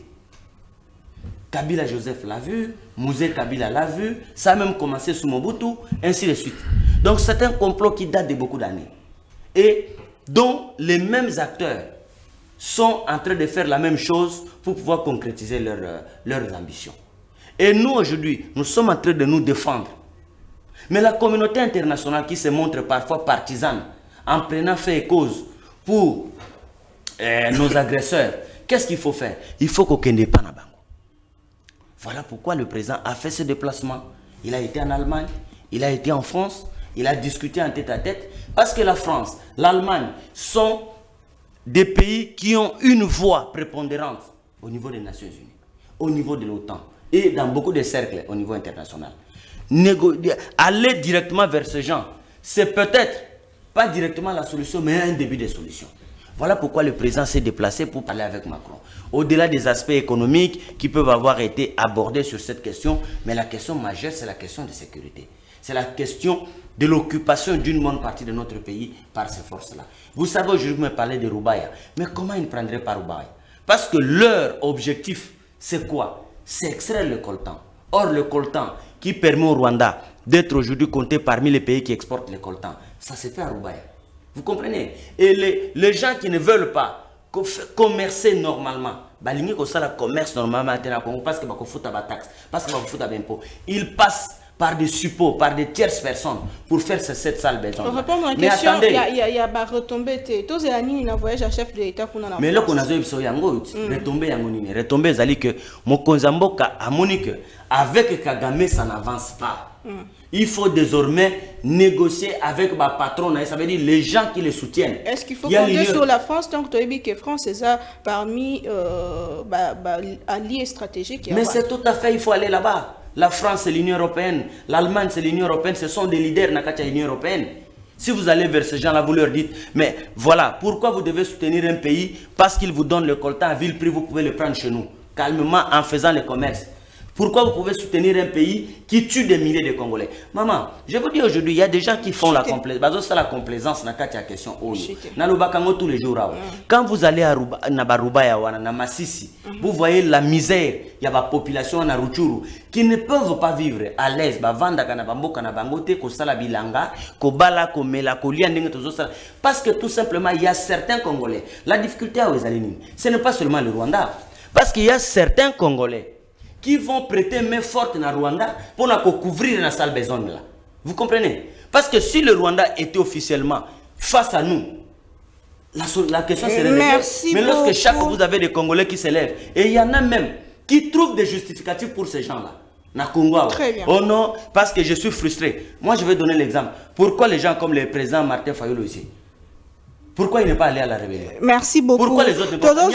Kabila Joseph l'a vu, Mouzé Kabila l'a vu, ça a même commencé sous Mobutu, ainsi de suite. Donc c'est un complot qui date de beaucoup d'années et dont les mêmes acteurs sont en train de faire la même chose pour pouvoir concrétiser leurs ambitions. Et nous, aujourd'hui, nous sommes en train de nous défendre. Mais la communauté internationale qui se montre parfois partisane, en prenant fait et cause pour nos agresseurs, qu'est-ce qu'il faut faire? Il faut qu'on ne pas Nabango. Voilà pourquoi le président a fait ce déplacement. Il a été en Allemagne, il a été en France, il a discuté en tête-à-tête, parce que la France, l'Allemagne sont des pays qui ont une voix prépondérante au niveau des Nations Unies, au niveau de l'OTAN, et dans beaucoup de cercles au niveau international. Aller directement vers ces gens, c'est peut-être pas directement la solution, mais un début de solution. Voilà pourquoi le président s'est déplacé pour parler avec Macron. Au-delà des aspects économiques qui peuvent avoir été abordés sur cette question, mais la question majeure, c'est la question de sécurité. C'est la question de l'occupation d'une bonne partie de notre pays par ces forces-là. Vous savez, aujourd'hui, me parler de Roubaïa. Mais comment ils prendraient par Roubaïa? Parce que leur objectif, c'est quoi? C'est extraire le coltan. Or, le coltan qui permet au Rwanda d'être aujourd'hui compté parmi les pays qui exportent le coltan, ça se fait à Roubaïa. Vous comprenez? Et les gens qui ne veulent pas commercer normalement, commerce normalement parce que parce que ils passent par des suppôts, par des tierces personnes pour faire cette sale besoin. Pour répondre à la question, il y a des retombées. Tous les années, il y a un voyage à chef de l'État qu'on a en mais là, on a vu retombées, retombées, c'est-à-dire que Mokonzamboka a monique avec Kagame, ça n'avance pas. Il faut désormais négocier avec ma patron, ça veut dire les gens qui les soutiennent. Est-ce qu'il faut compter sur la France tant que tu as dit que la France est parmi alliés stratégiques? Mais c'est tout à fait, il faut aller là-bas. La France, c'est l'Union européenne. L'Allemagne, c'est l'Union européenne. Ce sont des leaders dans l'Union européenne. Si vous allez vers ces gens-là, vous leur dites, mais voilà, pourquoi vous devez soutenir un pays? Parce qu'il vous donne le coltan à vil prix, vous pouvez le prendre chez nous, calmement, en faisant le commerce. Pourquoi vous pouvez soutenir un pays qui tue des milliers de Congolais? Maman, je vous dis aujourd'hui, il y a des gens qui font la complaisance. La complaisance, n'a qu'à question. Tous les jours. Quand vous allez à Nabaruba, à Massissi, vous voyez la misère. Il y a la population à Ruchuru qui ne peuvent pas vivre à l'aise. Parce que tout simplement, il y a certains Congolais. La difficulté à Ouezaline, ce n'est pas seulement le Rwanda. Parce qu'il y a certains Congolais qui vont prêter main forte dans le Rwanda pour couvrir la salle besoin là. Vous comprenez? Parce que si le Rwanda était officiellement face à nous, la question serait réglée. Mais lorsque chaque vous avez des Congolais qui s'élèvent, et il y en a même qui trouvent des justificatifs pour ces gens-là. Oh non, parce que je suis frustré. Moi, je vais donner l'exemple. Pourquoi les gens comme le président Martin Fayulu ici? Pourquoi il n'est pas allé à la rébellion? Merci beaucoup. Pourquoi les autres ne sont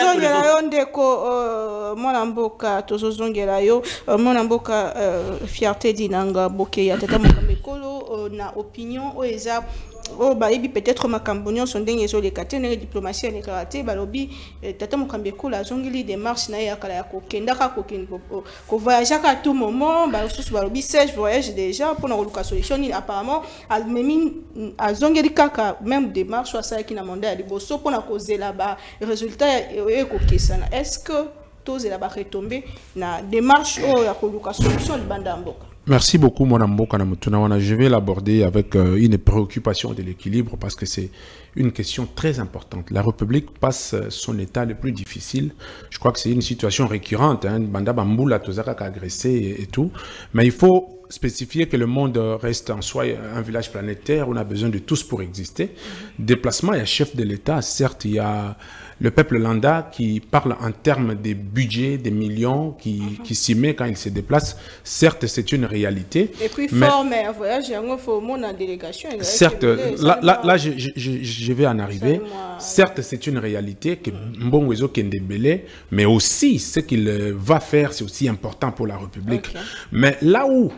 pas fierté dinanga bokeya tata mokamekolo na opinion oeza oh bah peut-être ma cambonion sont dingue sur les catènes diplomatie et karaté balobi tata mokambeko la zongili démarche na ya kala ya kokendaka ko voyager à tout moment ba sous balobi 16 voyage déjà pour na luka solution apparemment almemi a zongeli kaka même démarche soit ça qui na mandat ya liboso pour na causer là-bas résultat e ko kesana. Est-ce que tous la ba retomber na démarche o ya ko luka solution libanda mboka? Merci beaucoup, mon amboka Namutuna. Je vais l'aborder avec une préoccupation de l'équilibre parce que c'est une question très importante. La République passe son état le plus difficile. Je crois que c'est une situation récurrente. Banda Bamboula, Tozaka agressé et tout. Mais il faut spécifier que le monde reste en soi un village planétaire. On a besoin de tous pour exister. Déplacement, il y a chef de l'État. Certes, il y a le peuple lambda qui parle en termes de budget, des millions qui s'y met quand il se déplace. Certes, c'est une réalité. Et puis, mais un voyage, il y a une délégation. Certes, là je vais en arriver. Certes, c'est une réalité que Mbongozo Kendebele, mais aussi ce qu'il va faire, c'est aussi important pour la République. Okay. Mais là où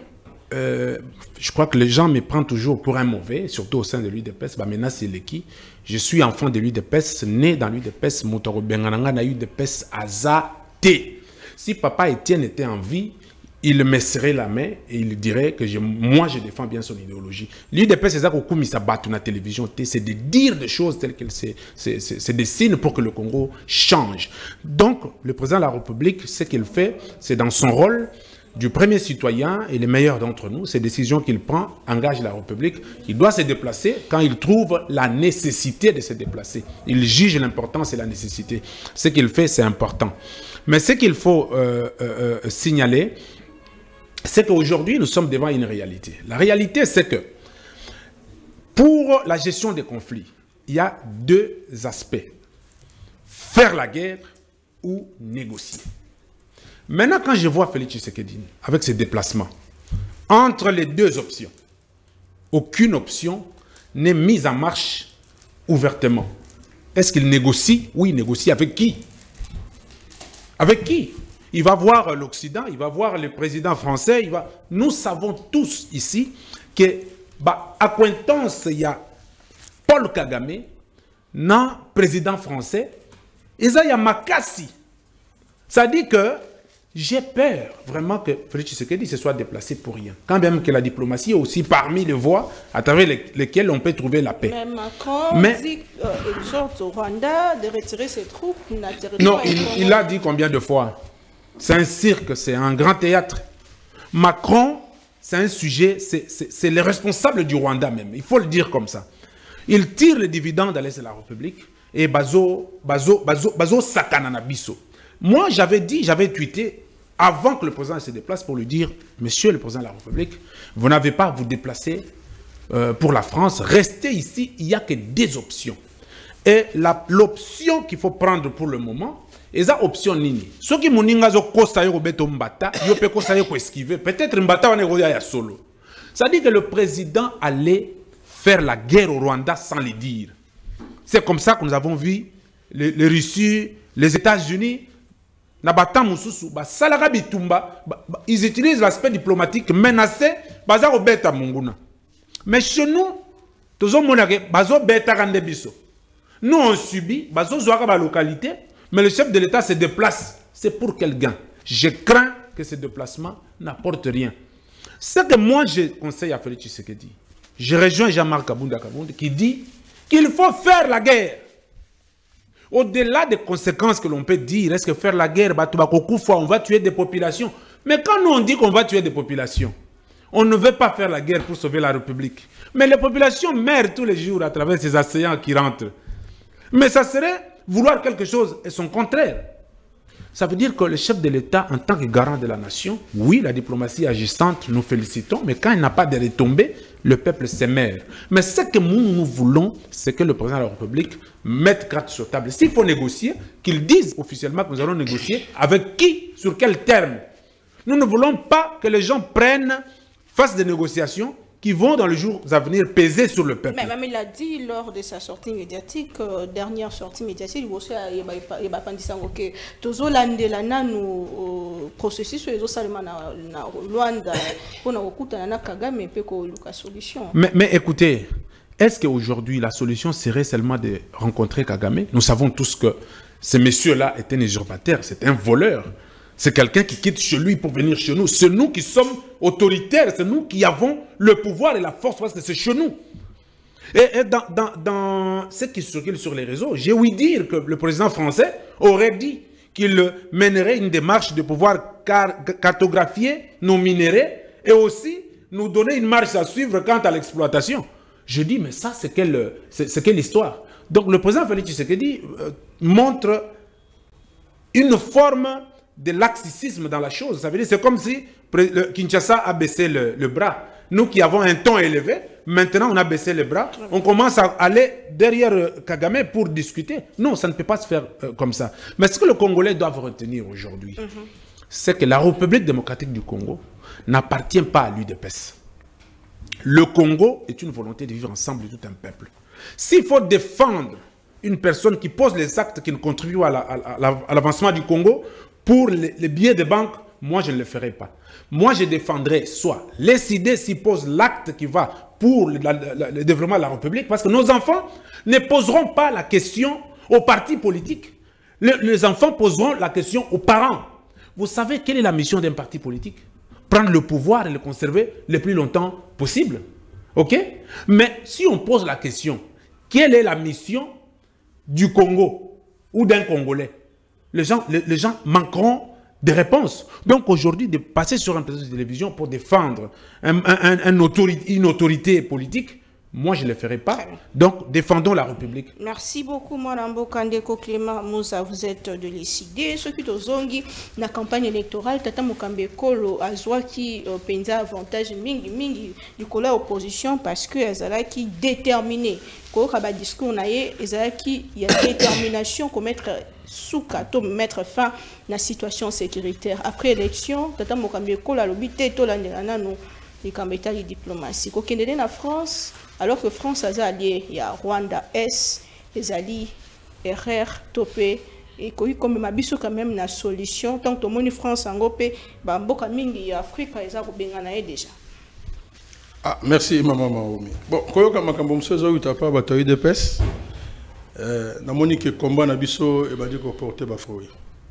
je crois que les gens me prennent toujours pour un mauvais, surtout au sein de l'UDPS, maintenant c'est l'équipe. Je suis enfant de l'UDPS, né dans l'UDPS, Motoro Bengananga na l'UDPS Azate. Si papa Étienne était en vie, il me serrait la main et il dirait que moi je défends bien son idéologie. L'UDPS, c'est ça qu'on commis à battre la télévision, c'est de dire des choses telles qu'elles c'est des signes pour que le Congo change. Donc, le président de la République, ce qu'il fait, c'est dans son rôle du premier citoyen et les meilleurs d'entre nous, ces décisions qu'il prend engagent la République. Il doit se déplacer quand il trouve la nécessité de se déplacer. Il juge l'importance et la nécessité. Ce qu'il fait, c'est important. Mais ce qu'il faut signaler, c'est qu'aujourd'hui, nous sommes devant une réalité. La réalité, c'est que pour la gestion des conflits, il y a deux aspects. Faire la guerre ou négocier. Maintenant, quand je vois Félix Tshisekedi avec ses déplacements, entre les deux options, aucune option n'est mise en marche ouvertement. Est-ce qu'il négocie? Oui, il négocie avec qui? Avec qui? Il va voir l'Occident, il va voir le président français. Nous savons tous ici que, acquaintance, il y a Paul Kagame, non président français, et ça, il y a Makassi. Ça dit que j'ai peur vraiment que Félix Tshisekedi se soit déplacé pour rien. Quand même que la diplomatie est aussi parmi les voies à travers lesquelles on peut trouver la paix. Mais Macron dit exhorte au Rwanda de retirer ses troupes. Non, il a dit combien de fois? C'est un cirque, c'est un grand théâtre. Macron, c'est un sujet, c'est le responsable du Rwanda même. Il faut le dire comme ça. Il tire les dividendes à l'Est de la République et Bazo Sakana Bisso. Moi, j'avais tweeté avant que le président se déplace pour lui dire, monsieur le président de la République, vous n'avez pas à vous déplacer pour la France, restez ici, il n'y a que des options. Et l'option qu'il faut prendre pour le moment, et ça option nini. Ce qui moninga zo kosa yo beto mbata, yo pe kosa yo esquiver, peut-être mbata wane goya ya solo. Ça dit que le président allait faire la guerre au Rwanda sans le dire. C'est comme ça que nous avons vu les Russes, les États-Unis. Ils utilisent l'aspect diplomatique menacé. Mais chez nous, nous on subit, la localité, mais le chef de l'État se déplace. C'est pour quel gain? Je crains que ces déplacements n'apportent rien. Ce que moi je conseille à Félix Tshisekedi, je rejoins Jean-Marc Kabunda qui dit qu'il faut faire la guerre. Au-delà des conséquences que l'on peut dire, est-ce que faire la guerre, on va tuer des populations. Mais quand nous on dit qu'on va tuer des populations, on ne veut pas faire la guerre pour sauver la République. Mais les populations meurent tous les jours à travers ces assaillants qui rentrent. Mais ça serait vouloir quelque chose et son contraire. Ça veut dire que le chef de l'État, en tant que garant de la nation, oui, la diplomatie agissante, nous félicitons, mais quand il n'a pas de retombées, le peuple s'émère. Mais ce que nous voulons, c'est que le président de la République mette carte sur table. S'il faut négocier, qu'il dise officiellement que nous allons négocier avec qui, sur quel terme. Nous ne voulons pas que les gens fassent des négociations qui vont dans les jours à venir peser sur le peuple. Mais il a dit lors de sa sortie médiatique, dernière sortie médiatique, il a dit que processus mais écoutez, est-ce qu'aujourd'hui la solution serait seulement de rencontrer Kagame? Nous savons tous que ce monsieur-là est un usurpateur, c'est un voleur. C'est quelqu'un qui quitte chez lui pour venir chez nous. C'est nous qui sommes autoritaires, c'est nous qui avons le pouvoir et la force parce que c'est chez nous. Et dans ce qui circule sur les réseaux, j'ai ouï dire que le président français aurait dit qu'il mènerait une démarche de pouvoir cartographier nos minéraux et aussi nous donner une marche à suivre quant à l'exploitation. Je dis, mais ça, c'est quelle histoire? Donc le président Félix Tshisekedi montre une forme de laxicisme dans la chose. Ça veut dire c'est comme si Kinshasa a baissé le bras. Nous qui avons un ton élevé, maintenant on a baissé les bras, on commence à aller derrière Kagame pour discuter. Non, ça ne peut pas se faire comme ça. Mais ce que les Congolais doivent retenir aujourd'hui, c'est que la République démocratique du Congo n'appartient pas à l'UDPS. Le Congo est une volonté de vivre ensemble de tout un peuple. S'il faut défendre une personne qui pose les actes qui ne contribuent à l'avancement du Congo, pour les billets de banque, moi je ne le ferai pas. Moi je défendrai soit les idées s'ils posent l'acte qui va pour le développement de la République, parce que nos enfants ne poseront pas la question aux partis politiques. Les enfants poseront la question aux parents. Vous savez quelle est la mission d'un parti politique? Prendre le pouvoir et le conserver le plus longtemps possible. Ok? Mais si on pose la question, quelle est la mission du Congo ou d'un Congolais? Les gens manqueront des réponses. Donc aujourd'hui, de passer sur un plateau de télévision pour défendre une autorité politique, moi je ne le ferai pas. Donc défendons la République. Merci beaucoup, Madame Kandeko Clément Moussa, vous êtes de l'ICD. Ce qui est aux Zongi, la campagne électorale, Tata Mokambe Kolo, Azwa qui pensa avantage mingi du collège opposition parce que Azala qui déterminé. Quand on a discours, il y a détermination pour mettre mettre fin à la situation sécuritaire. Après l'élection, Tata Mokambe Kolo a l'obité to l'andelana les cambétas de diplomatie. Quand on est en France, alors que France a allié, il y a Rwanda S, les alliés RR, Topé, et comme ma biso quand même la solution. Tant que tout le monde France en Europe, Bamboka mingi Afrique, par exemple, déjà. Ah, merci Maman Maomi. Bon, quand on a pas bataille de pes, na monique combat na biso et badi ko porter ba fruit.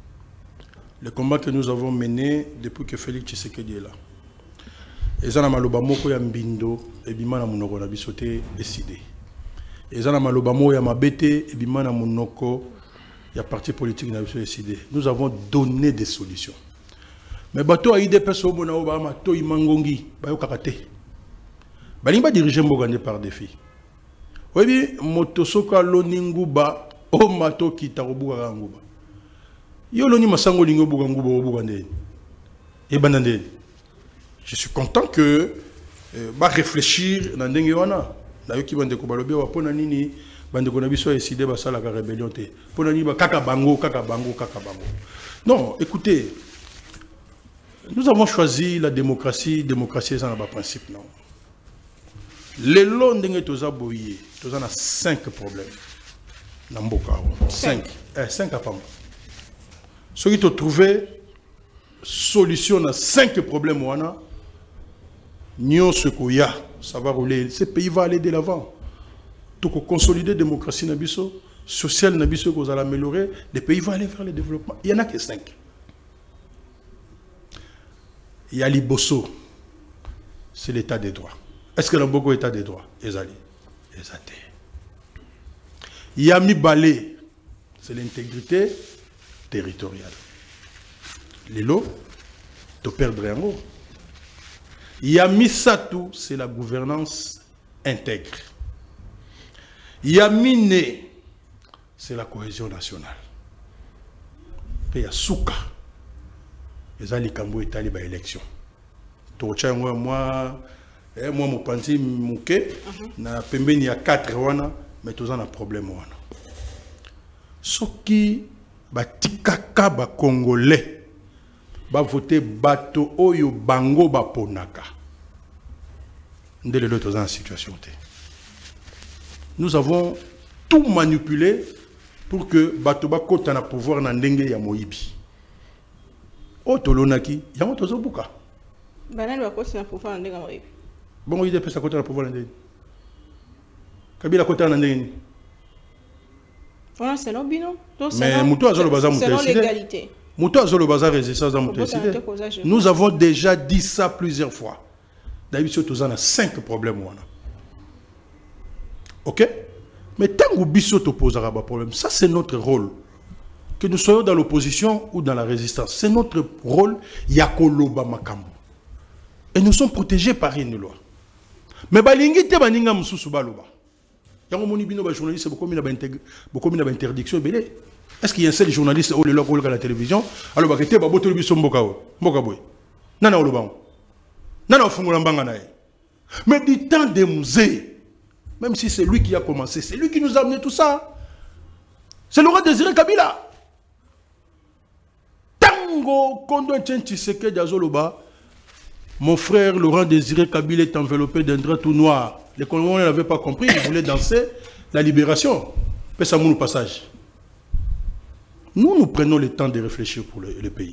Le combat que nous avons mené depuis que Félix Tshisekedi est là. Ezana maloba moko ya mbindo ebima na munoko na biso te décidé. Ezana maloba moko ya mabete ebima na munoko ya parti politique na biso décidé. Nous avons donné des solutions. Mais bato a idée peso bona o ba ma to imangongi ba yo kakate. Balimba diriger Mbogande par défi. Oui, bien, motosoka loninguba, o mato kitarobuga nguba. Yo loni masango lingo buganguba obugande. Et banande. Je suis content que ba réfléchir dans ndenge wana. D'ailleurs qui bande ko balobi wa pona nini bande ko na biso décider ba sala ka rébellion te. Pona ni ba kaka bango. Non, écoutez, nous avons choisi la démocratie c'est un principe non. Les lots ndenge toza boye, toza na 5 problèmes. Namboka 5 à Pamba. Ceux qui ont trouvé solution à 5 problèmes wana, nyo ce qu'il y a, ça va rouler. Ce pays va aller de l'avant. Tout consolider la démocratie nabiso, social nabiso que vous allez améliorer, le pays va aller vers le développement. Il y en a que 5. Il y a Liboso, c'est l'état des droits. Est-ce que le Mboka est l'état des droits? Ezali. Il y a Mibale, c'est l'intégrité territoriale. Lelo, tu perdrais en haut. Il y a Misatou, c'est la gouvernance intègre. Il y a Mine, c'est la cohésion nationale. Puis il y a Souka, les Alikambo et Taliba élection. Moi, mon panti mouké, na pembe il y a 4 wana, mais tous en a problème wana. Ce qui batikaka ba congolais ba voter bato oyo bango ba ponaka. Ndele le tous en situation té. Nous avons tout manipulé pour que bato ba kota na pouvoir na ndenge ya moyibi. O tolonaki, yango tozo buka. Banani ba kota na pouvoir na ndenge ya moyibi. Bon, il dépêche à côté de la pouvoir na ndenge. Kabila kota na ndenge. Voilà, c'est l'obino. Mais Moutou a le bazar selon l'égalité. Moutou a le bazar résistance dans Moutou. Nous avons déjà dit ça plusieurs fois. D'habitude, nous avons 5 problèmes. Ok? Mais tant que Bissot opposera un problème, ça c'est notre rôle. Que nous soyons dans l'opposition ou dans la résistance. C'est notre rôle. Yakoloba Makambo. Et nous sommes protégés par une loi. Mais balingi te baninga mususu baloba. Yango moni bino ba journaliste beaucoup mina ba interdiction belé. Est-ce qu'il y a un seul journaliste au lelo ko la télévision alors ba kete ba botolo biso mboka boy. Nana oloba. Nana fungula mbanga nae. Mais du temps des musées, même si c'est lui qui a commencé, c'est lui qui nous a amené tout ça. C'est Laurent Désiré Kabila. Tango Kondo Tshisekedi Azoloba. Mon frère Laurent Désiré Kabila est enveloppé d'un drap tout noir. Les Congolais n'avaient pas compris, ils voulaient danser la libération. Mais ça nous passage. Nous prenons le temps de réfléchir pour le pays.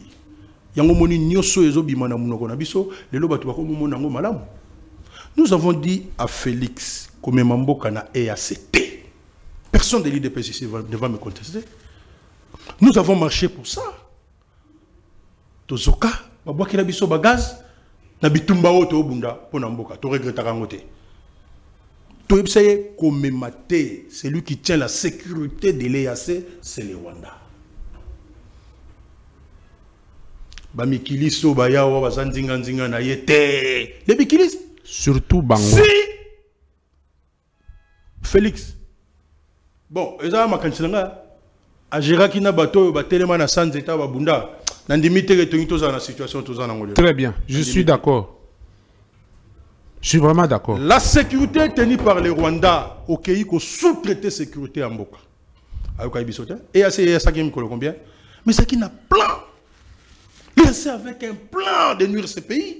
Nous avons dit à Félix, comme Mambokana et à CT, personne de l'IDPS ici ne va me contester. Nous avons marché pour ça. Tozoka, Babouaki Labiso Bagaz, Nabitumba Oto Bunda, Ponamboka, tu regrettes à Rangote. Tu essayes comme maté, celui qui tient la sécurité de l'EAC, c'est le Rwanda. Bamikiliso, Bayawa, Bazandinga, Nayete. Les Bikilis. Surtout Bango. Si Félix. Bon, Eza Makantinanga, Agera Kina Bato, Batelema na Sanzeta, Babunda. Très bien, je suis d'accord. Je suis vraiment d'accord. La sécurité est tenue par les Rwandais au pays qui sous-traité sécurité en Mboka. Et c'est ça qui me combien. Mais c'est qui n'a plan. C'est avec un plan de nuire ce pays.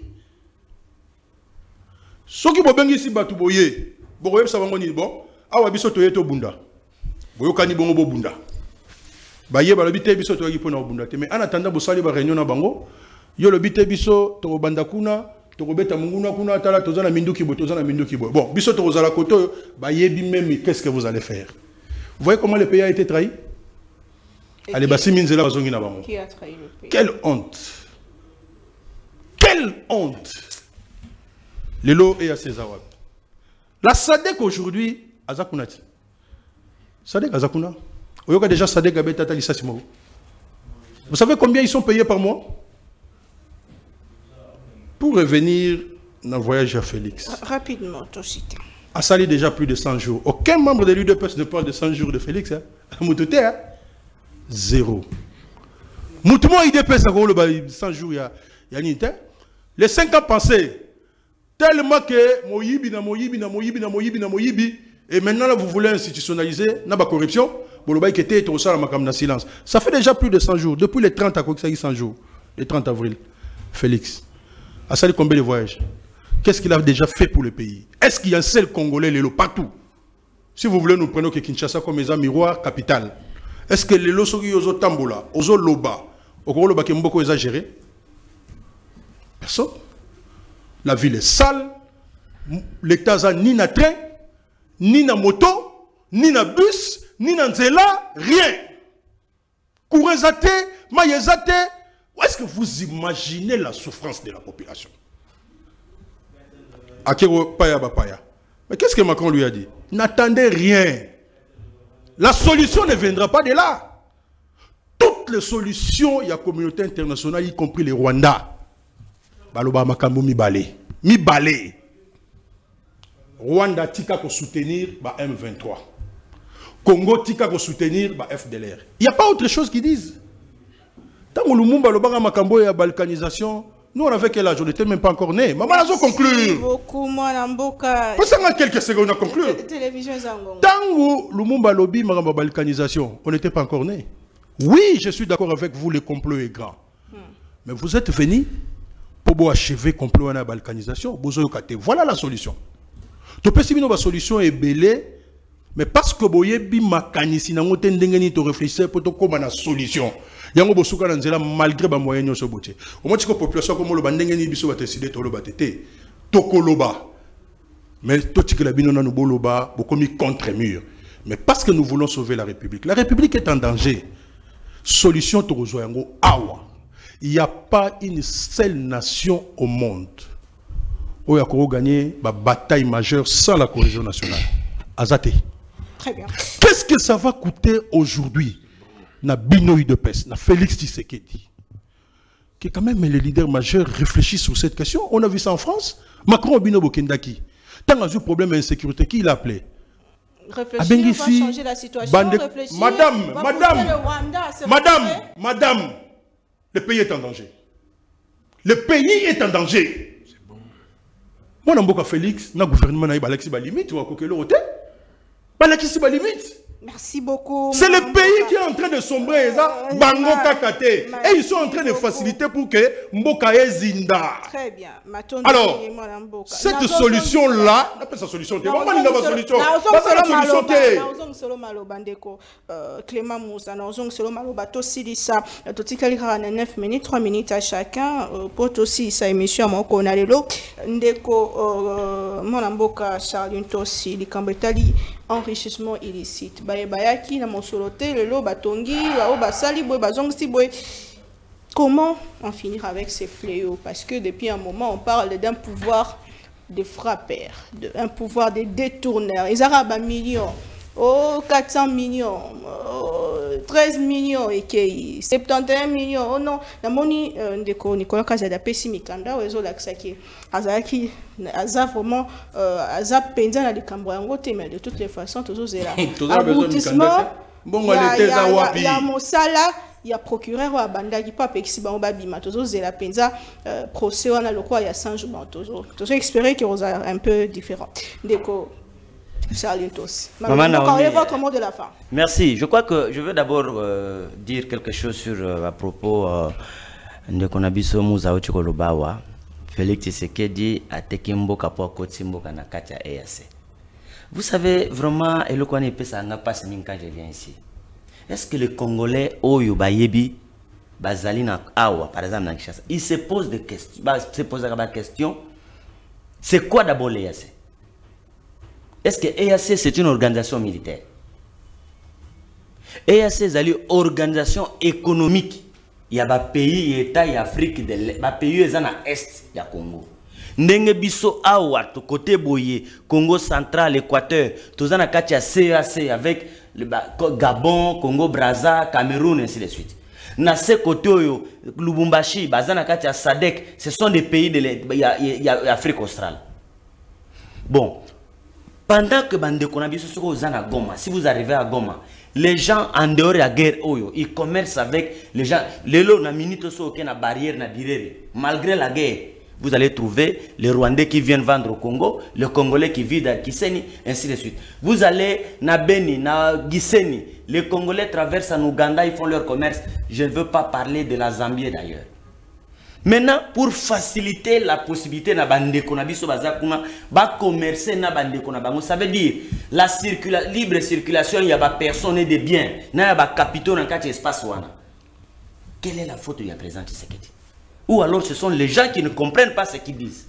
Ce qui est ici, Batouboye, Boye, ça va bon. Awa biso toyeto bunda. Boyo kani bongo bunda. Baye balobite biso to yaki pona obunda te mais en attendant bosali ba réunion na bango yo lobite biso to banda kuna to kobeta munguna kuna tala tozana minduki bo tozana minduki bo bon biso to kozala koto baye bi même qu'est-ce que vous allez faire. Vous voyez comment le pays a été trahi? Allez basi minzela bazongi na bango. Qui a trahi le pays? Quelle honte. Quelle honte. Lelo et à César. La SADC aujourd'hui azakunati. SADC azakuna. Vous savez combien ils sont payés par mois? Pour revenir dans le voyage à Félix. Rapidement, Toshita. A sali déjà plus de 100 jours. Aucun membre de l'UDPS ne parle de 100 jours de Félix. Moutouté, hein? Zéro. Moutouma UDPS, 100 jours, il y a une. Les 5 ans passés, tellement que Moyibi, et maintenant là, vous voulez institutionnaliser la corruption. Ça fait déjà plus de 100 jours. Depuis les 30 à quoi que ça 100 jours. Le 30 avril. Félix. A sali combien de voyages? Qu'est-ce qu'il a déjà fait pour le pays? Est-ce qu'il y a un seul Congolais Lelo partout? Si vous voulez, nous prenons que Kinshasa comme un miroir capital. Est-ce que Lelo Sogi Ozo Tambola, Ozo Loba, Okoro Loba Kemboko exagéré? Personne. La ville est sale. L'État n'a ni na train, ni na moto, ni na bus, ni na nzela, rien. Courezate, maïezate, Est-ce que vous imaginez la souffrance de la population? Akero Paya Bapaya. Mais qu'est-ce que Macron lui a dit? N'attendez rien. La solution ne viendra pas de là. Toutes les solutions, il y a la communauté internationale, y compris les Rwandais. Baloba Makambo mi-balé. Mi-balé. Rwanda tika ko soutenir M23. Congo tika ko soutenir FDLR. Il n'y a pas autre chose qu'ils disent. Tant que Lumumba Lobara Makambo et la balkanisation, nous on avait quel âge? On n'était même pas encore nés. Maman, on a conclu. Beaucoup, moi, Namboka. Parce que quelques secondes, on a conclu. Tant que Lumumba Lobi, la balkanisation, on n'était pas encore nés. Oui, je suis d'accord avec vous, le complot est grand. Mais vous êtes venus pour achever le complot à la balkanisation. Voilà la solution. Tu peux essayer la solution est belle, mais parce que vous avez makanisi na ngote ndengeni to réfléchir pour to comme na solution. Yango bosuka na nzela malgré ba moyen nyoso boté. Au moins que population comme lo bandengeni biso ba décider to lo batete. To koloba. Mais to tikela bino na no boloba bokomi contre mur. Mais parce que nous voulons sauver la République. La République est en danger. Solution to rezo yango awa. Il n'y a pas une seule nation au monde où il y a gagné la bataille majeure sans la cohésion nationale. Azate. Très bien. Qu'est-ce que ça va coûter aujourd'hui na Binoï de Pes, na Félix Tshisekedi, qui est quand même le leader majeur, réfléchit sur cette question. On a vu ça en France. Macron Bino Bokendaki. Tant qu'il y a eu problème d'insécurité, qui l'a appelé? Réfléchir, on va changer la situation. Réfléchir, Madame, le pays est en danger. Le pays est en danger. Moi, je suis Félix, le gouvernement a Alexis Balimite, ou à Kokelorote. Alexis Balimite. Merci beaucoup. C'est le pays qui est en train de sombrer. Bango Kakate. Et ils sont en train de faciliter pour que Mbokaye Zinda. Très bien. Alors, cette solution-là, appelle sa solution. Clément Moussa, Totika 9 minutes, 3 minutes à chacun. Pour aussi sa émission, on a le lot. Ndeko, Monamboka, Charles Tossi, Likambetali, enrichissement illicite. Bayaki, na monsoloté, le lot, Batongi, Basali, Bazongsi, comment en finir avec ces fléaux? Parce que depuis un moment, on parle d'un pouvoir de frappeurs, d'un pouvoir de détourneurs. Ils arabent millions, 400 millions, 13 millions, et 71 millions. Oh non, la monnaie de Nicolas Kazada Pessimikanda, ou Ezolakaki, Azaki, Aza vraiment, Aza Penza na de Cambrangote, mais de toutes les façons, toujours là. Aboutissement, il y a Mosala. Il y a procureur à Banda qui pas pexi ba babima tozo zela penza procès on a le quoi il y a 100 jours tozo espérer qu'il y a un peu différent. Déco Charles Tossi. Votre mot de la fin. Merci. Je crois que je veux d'abord dire quelque chose sur à propos de Konabiso Mouza Chikolobawa. Félix Tshisekedi a tekimbo kapo kotimbo kana katia EAC. Vous savez vraiment et le connaît pas ça n'a pas quand je viens ici. Est-ce que les Congolais, Oyo Bayebi, Bazalina Awa, par exemple, ils se posent des questions, la question, c'est quoi d'abord l'EAC? Est-ce que l'EAC c'est une organisation militaire? EAC c'est une organisation économique. Il y a des pays, États, il y a Afrique, des pays, il y a l'Est, il y a Congo. Ndenge biso awa to côté boye Congo central, Équateur, tous en a katia CAC avec le Gabon, Congo Brazza, Cameroun ainsi de suite. Na ce côté Lubumbashi, bazana katia SADC, ce sont des pays de l'Afrique australe. Bon, pendant que bande konabiso soko zana Goma, si vous arrivez à Goma, les gens en dehors de la guerre ils commercent avec les gens. Les lots na minute so na barrière na birere, malgré la guerre. Vous allez trouver les Rwandais qui viennent vendre au Congo, les Congolais qui vivent à Kiseni, ainsi de suite. Vous allez na Beni, na Giseni, les Congolais traversent en Ouganda, ils font leur commerce. Je ne veux pas parler de la Zambie d'ailleurs. Maintenant, pour faciliter la possibilité na bande konabiso bazakuna ba commercer na bande konabango, ça veut dire la libre circulation, il y a pas personne et des biens, na ba capitaux dans quatre espace wana. Quelle est la faute du président Tshisekedi? Ou alors ce sont les gens qui ne comprennent pas ce qu'ils disent.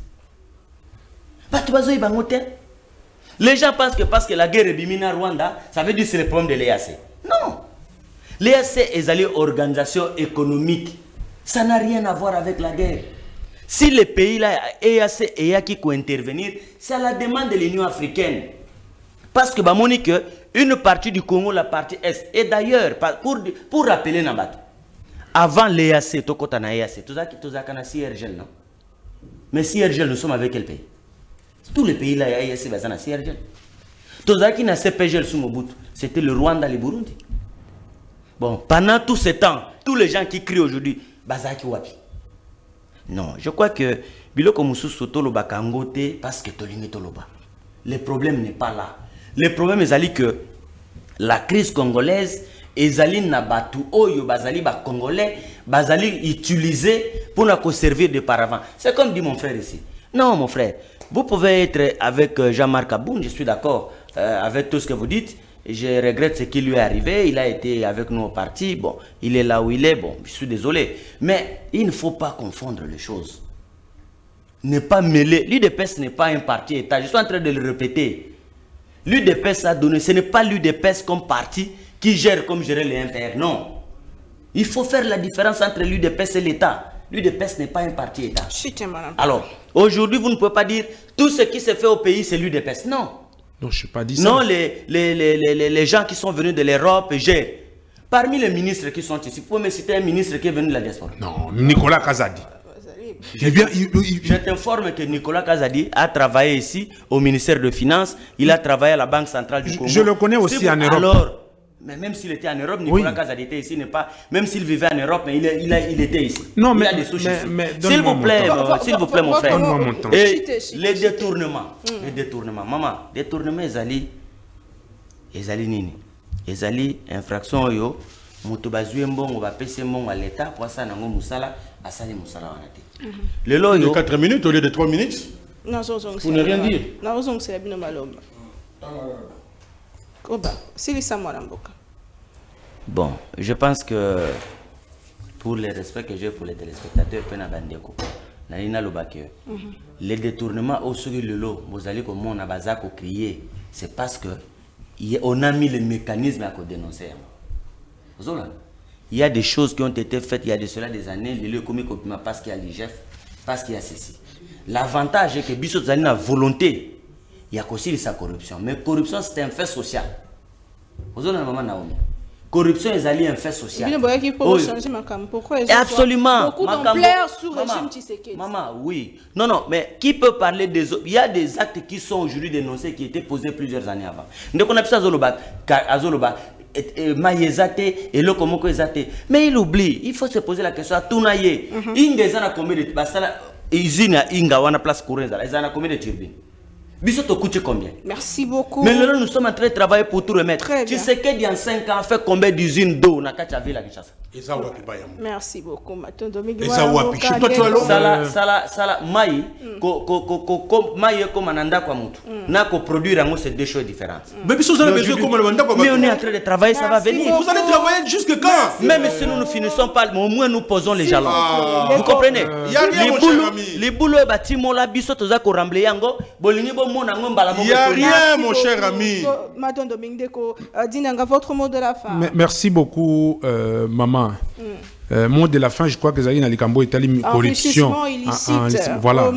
Les gens pensent que parce que la guerre est bimina Rwanda, ça veut dire que c'est le problème de l'EAC. Non. L'EAC est une organisation économique. Ça n'a rien à voir avec la guerre. Si les pays-là, EAC et EA qui vont intervenir, c'est à la demande de l'Union africaine. Parce que, Monique, une partie du Congo, la partie Est, et d'ailleurs, pour rappeler Nabat, avant l'EAC, Tokotana EAC, tout ça qui est CIRGL, non? Mais CIRGL, nous sommes avec quel pays? Tous les pays là, EAC, basé dans CIRGL. Tout ça qui n'a CPGL sous Mobutu, c'était le Rwanda, le Burundi. Bon, pendant tout ce temps, tous les gens qui crient aujourd'hui, Bazaki Wapi. Non, je crois que Biloko Moussousou Toloba Kangote parce que Tolingi Toloba. Le problème n'est pas là. Le problème est que la crise congolaise, Ezali Nabatu Oyo Bazali ba Congolais, Bazali utilisé pour nous servir de paravent. C'est comme dit mon frère ici. Non, mon frère, vous pouvez être avec Jean-Marc Aboun, je suis d'accord avec tout ce que vous dites. Je regrette ce qui lui est arrivé. Il a été avec nous au parti. Bon, il est là où il est. Bon, je suis désolé. Mais il ne faut pas confondre les choses. Ne pas mêler. L'UDPS n'est pas un parti État. Je suis en train de le répéter. L'UDPS a donné. Ce n'est pas l'UDPS comme parti qui gère comme gérer les MPR. Non. Il faut faire la différence entre l'UDPS et l'État. L'UDPS n'est pas un parti État. Alors, aujourd'hui, vous ne pouvez pas dire tout ce qui se fait au pays, c'est l'UDPS. Non. Non, je n'ai pas dit ça. Non, les gens qui sont venus de l'Europe, parmi les ministres qui sont ici, vous pouvez me citer un ministre qui est venu de la diaspora? Non, Nicolas Kazadi. Je t'informe que Nicolas Kazadi a travaillé ici au ministère de Finances, il a travaillé à la Banque centrale du Congo. Je le connais aussi en Europe. Alors, mais même s'il était en Europe, Nicolas Kazadi était ici, même s'il vivait en Europe, mais il était ici. Non, mais, il a des soucis. S'il vous plaît, mon frère. Et les détournements. Les détournements. Maman, détournement, Ezali Nini. Ezali, infraction, yo. Moutoubazoui mbon, on va passer mon à l'État, pour ça, nango moussala, à sali moussala en été. Le lot, yo. 4 minutes au lieu de 3 minutes. Non, vous ne rien dire. Non, c'est bien malhomme. Bon, je pense que pour le respect que j'ai pour les téléspectateurs, les détournements au sur le lot, vous allez comme on a bazar crier, c'est parce que on a mis les mécanismes à dénoncer. Il y a des choses qui ont été faites il y a de cela des années, les commis parce qu'il y a l'IGF, parce qu'il y a ceci. L'avantage est que Bissot a une volonté. Il y a aussi sa corruption. Mais corruption, c'est un fait social. Vous avez maman Naomi. Corruption, est un fait social. Pourquoi absolument. Beaucoup d'ampleur sous régime Tshisekedi. Maman, oui. Non, non, mais qui peut parler des autres? Il y a des actes qui sont aujourd'hui dénoncés, qui étaient posés plusieurs années avant. Donc on a pu Azoloba, Maïezate et le Komoko Ezate. Mais il oublie, il faut se poser la question à Tounaye. Inga a combien de usines à Inga, on a place Koureza, ils en ont combien de turbines? Bissot coûte combien? Merci beaucoup. Mais là, nous sommes en train de travailler pour tout remettre. Tu sais qu'il y a 5 ans, fait combien d'usines d'eau dans la ville à Kinshasa? Merci beaucoup. Sala, maï, comme ananda kwa mutu. Na ko produire c'est deux choses différentes. Mais on est en train de travailler, ça va venir. Vous allez travailler jusque quand? Même si nous ne finissons pas, au moins nous posons les jalons. Vous comprenez? Les boulots bâtiments là, biso toza ko rambler yango, bolingi bo mona ngomba la il n'y a rien, mon cher ami. Madame Domingdeko, Dinanga, votre mot de la fin. Merci beaucoup, maman. Mot de la fin, je crois que Zahina Likambo est allé corruption. Illicite. Voilà.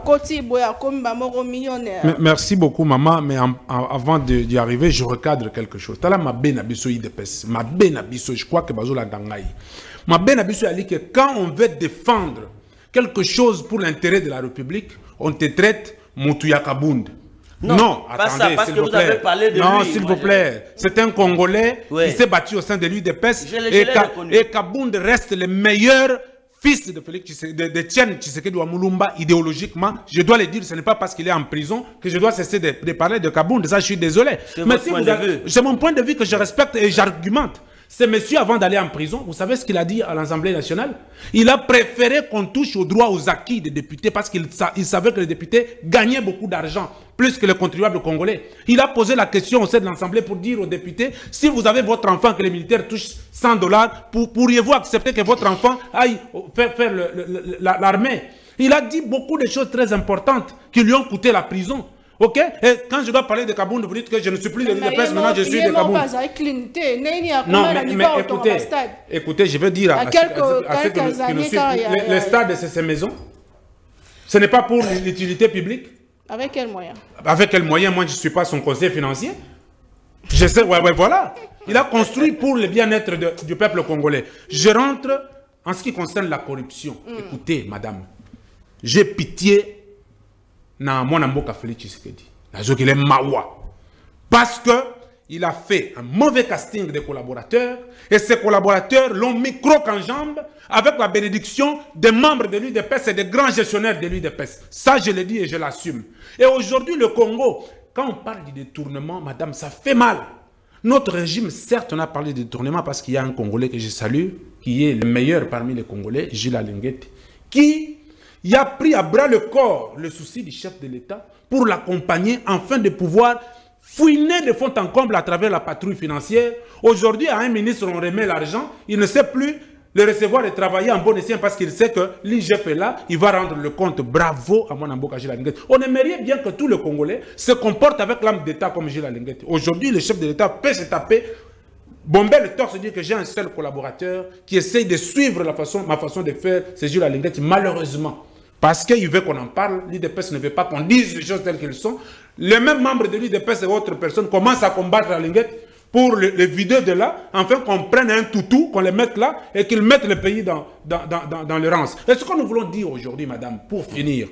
Merci beaucoup, maman. Mais avant d'y arriver, je recadre quelque chose. Tala ma ben abisso IDPS. Ma ben abisso, je crois que Bazola Gangaï. Ma ben abisso a dit que quand on veut défendre quelque chose pour l'intérêt de la République, on te traite Moutouya-Kabound. Non, attendez, s'il vous plaît. Non, s'il vous plaît. C'est un Congolais qui s'est battu au sein de l'UDPS et Kabound reste le meilleur fils de Félix de Tienne Tshisekedi Wamulumba idéologiquement. Je dois le dire, ce n'est pas parce qu'il est en prison que je dois cesser de parler de Kabound. Ça, je suis désolé. Mais c'est mon point de vue que je respecte et j'argumente. Ce monsieur, avant d'aller en prison, vous savez ce qu'il a dit à l'Assemblée nationale? Il a préféré qu'on touche au droit aux acquis des députés parce qu'il savait que les députés gagnaient beaucoup d'argent, plus que les contribuables congolais. Il a posé la question au sein de l'Assemblée pour dire aux députés, si vous avez votre enfant, que les militaires touchent $100, pourriez-vous accepter que votre enfant aille faire l'armée? Il a dit beaucoup de choses très importantes qui lui ont coûté la prison. Ok? Et quand je dois parler de Kabound, vous dites que je ne suis plus de l'UDPS, maintenant je suis de Kabound. Non, mais écoutez, je veux dire à ceux qui nous suivent, le stade, c'est ces maisons. Ce n'est pas pour l'utilité publique. Avec quels moyens? Avec quels moyens? Moi, je ne suis pas son conseiller financier. Je sais, ouais, voilà. Il a construit pour le bien-être du peuple congolais. Je rentre en ce qui concerne la corruption. Écoutez, madame, j'ai pitié na mon amboka Félix Tshisekedi. Parce que il a fait un mauvais casting des collaborateurs et ces collaborateurs l'ont mis croc en jambe avec la bénédiction des membres de l'UDPS et des grands gestionnaires de l'UDPS. Ça, je le dis et je l'assume. Et aujourd'hui, le Congo, quand on parle du détournement, madame, ça fait mal. Notre régime, certes, on a parlé de détournement parce qu'il y a un Congolais que je salue, qui est le meilleur parmi les Congolais, Gilles Alinguet, qui a pris à bras le corps le souci du chef de l'État pour l'accompagner afin de pouvoir fouiner de fond en comble à travers la patrouille financière. Aujourd'hui, à un ministre, on remet l'argent, il ne sait plus le recevoir et travailler en bon escient parce qu'il sait que l'IGF est là, il va rendre le compte. Bravo à mon amboka Gilles Alinguet. On aimerait bien que tous les Congolais se comportent avec l'âme d'État comme Gilles Alinguet. Aujourd'hui, le chef de l'État peut se taper, bomber le torse, dire que j'ai un seul collaborateur qui essaye de suivre ma façon de faire, c'est Gilles Alinguet. Malheureusement, parce qu'il veut qu'on en parle, l'UDPS ne veut pas qu'on dise les choses telles qu'elles sont. Les mêmes membres de l'UDPS et autres personnes commencent à combattre Alinguet pour les vider de là, enfin qu'on prenne un toutou, qu'on les mette là et qu'ils mettent le pays dans l'errance. Et ce que nous voulons dire aujourd'hui, madame, pour finir,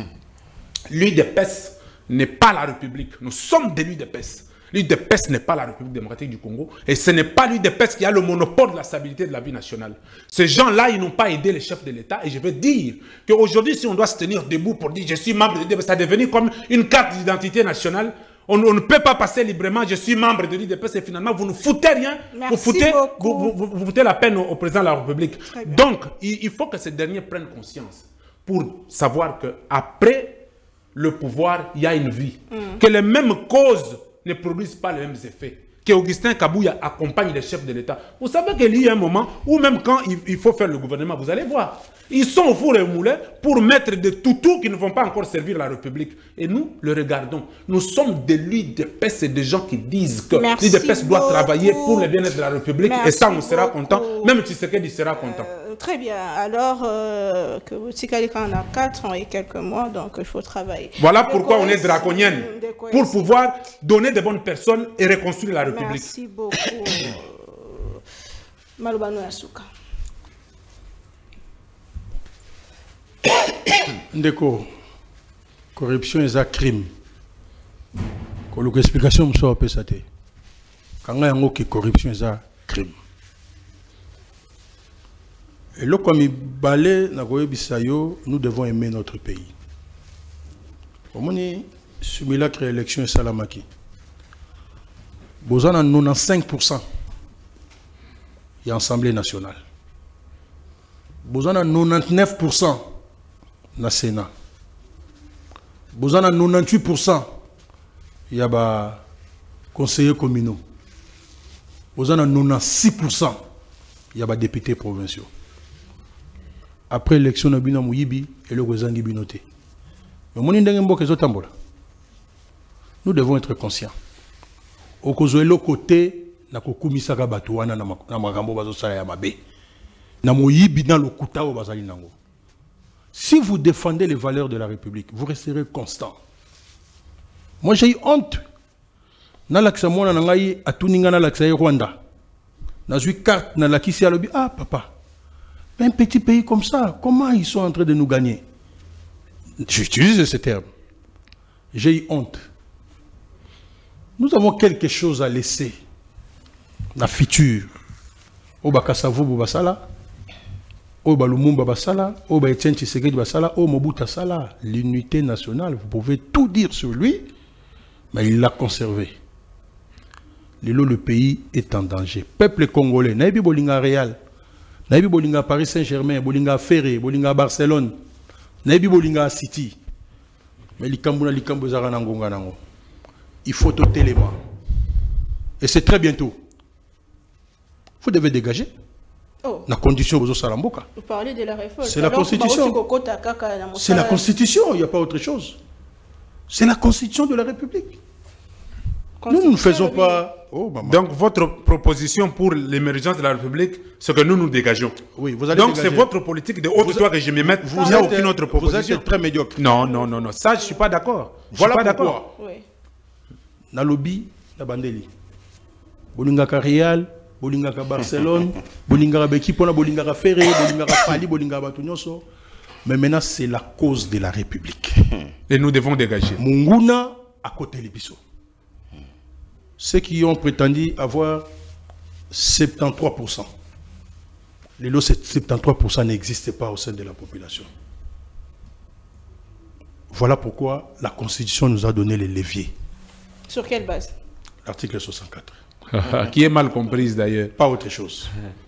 l'UDPS n'est pas la République. Nous sommes de l'UDPS. L'UDPS n'est pas la République démocratique du Congo et ce n'est pas l'UDPS qui a le monopole de la stabilité de la vie nationale. Ces gens-là, ils n'ont pas aidé les chefs de l'État et je veux dire qu'aujourd'hui, si on doit se tenir debout pour dire je suis membre de l'UDPS, ça a devenu comme une carte d'identité nationale. On ne peut pas passer librement, je suis membre de l'UDPS et finalement vous ne foutez rien, vous foutez la peine au président de la République. Donc, il faut que ces derniers prennent conscience pour savoir qu'après le pouvoir, il y a une vie. Que les mêmes causes ne produisent pas les mêmes effets. Que Augustin Kabouya accompagne les chefs de l'État. Vous savez qu'il y a un moment où même quand il faut faire le gouvernement, vous allez voir, ils sont au four et au moulin pour mettre des toutous qui ne vont pas encore servir la République. Et nous, le regardons. Nous sommes de l'UDPS et des gens qui disent que l'UDPS doit travailler pour le bien-être de la République. Et ça, on sera content. Même Tshisekedi sera content. Très bien. Alors, que Tsikalika en a 4 ans et quelques mois, donc il faut travailler. Voilà pourquoi on est draconienne. Pour pouvoir donner de bonnes personnes et reconstruire la République. Merci beaucoup. Malobano Yasuka. Ndeko, corruption est un crime. Quand l'explication me soit pesate. Quand on a que corruption est un crime. Et là, comme il balait nous devons aimer notre pays. Comme on est simulacre élection et Salamaki. Vous en avez 95% et Assemblée nationale. Vous en avez 99% na Sénat. Vous en avez 98% il y a conseillers communaux. Vous en avez 96% il y a députés provinciaux. Après l'élection de Bina Mouyibi et le Gozangi Binoté. Nous devons être conscients. Au côté, na kokumisaka bato wana na makambo bazosala ya mabe. Na moyibi dans le kuta o bazali nango. Si vous défendez les valeurs de la République, vous resterez constant. Moi j'ai eu honte. Na laksa mona na ngai atuninga na laksa Rwanda. Na zui carte na lakisi alobi ah papa. Un petit pays comme ça, comment ils sont en train de nous gagner? J'utilise ce terme. J'ai eu honte. Nous avons quelque chose à laisser. La future. Oba Kassavo Basala, Oba Lumumba Basala, Oba Etienne Tshisekedi Basala, Oba Mobutu Sala. L'unité nationale, vous pouvez tout dire sur lui, mais il l'a conservé. Le pays est en danger. Peuple congolais, Naïbi Bolinga Real, Naïbi Bolinga Paris Saint-Germain, Bolinga Ferré, Bolinga Barcelone, Naïbi Bolinga City. Mais l'Ikambuna l'Ikambu Zaranangonga Nango. Il faut tout élément. Et c'est très bientôt. Vous devez dégager. Oh. La condition vous Salamboka. Vous parlez de la réforme. C'est la Constitution. C'est la Constitution, il n'y a pas autre chose. C'est la constitution de la République. Nous ne faisons pas... Oh, donc, votre proposition pour l'émergence de la République, c'est que nous dégageons. Oui, vous allez donc, c'est votre politique de haute toi que je me mette. Il n'y a aucune autre proposition. Vous êtes très médiocre. Non. Ça, je ne suis pas d'accord. Voilà pourquoi. Dans le lobby, la bandeli. Bolingaka Real, Bolingaka Barcelone, Bolingaka Bekipona, Bolingaka Ferré, Bolingaka Pali, Bolingaka Batunyoso. Mais maintenant, c'est la cause de la République. Et nous devons dégager. Munguna à côté de Bisso. Ceux qui ont prétendu avoir 73%. Les lots, 73% n'existent pas au sein de la population. Voilà pourquoi la Constitution nous a donné les leviers. Sur quelle base? L'article 64. Qui est mal comprise d'ailleurs. Pas autre chose.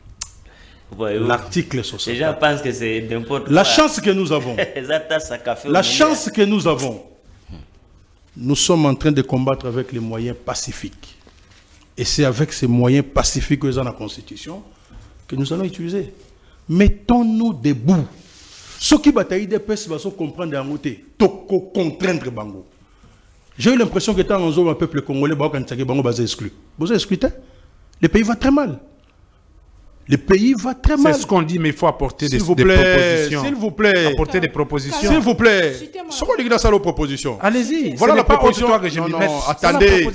L'article 64. Les gens pensent que c'est n'importe quoi. La chance que nous avons. La chance que nous avons. Nous sommes en train de combattre avec les moyens pacifiques. Et c'est avec ces moyens pacifiques que nous avons la Constitution que nous allons utiliser. Mettons-nous debout. Ceux qui bataillent des peuples vont comprendre en côté. Toko contraindre Bango. J'ai eu l'impression que tant un peuple congolais, Bango va exclu. Vous avez exclu? Le pays va très mal. Le pays va très mal. C'est ce qu'on dit, mais il faut apporter des propositions. S'il vous plaît. Apporter des propositions. S'il vous plaît. Ce qu'on dit dans sa proposition. Allez-y. Voilà la proposition. Que je me mette. Attendez.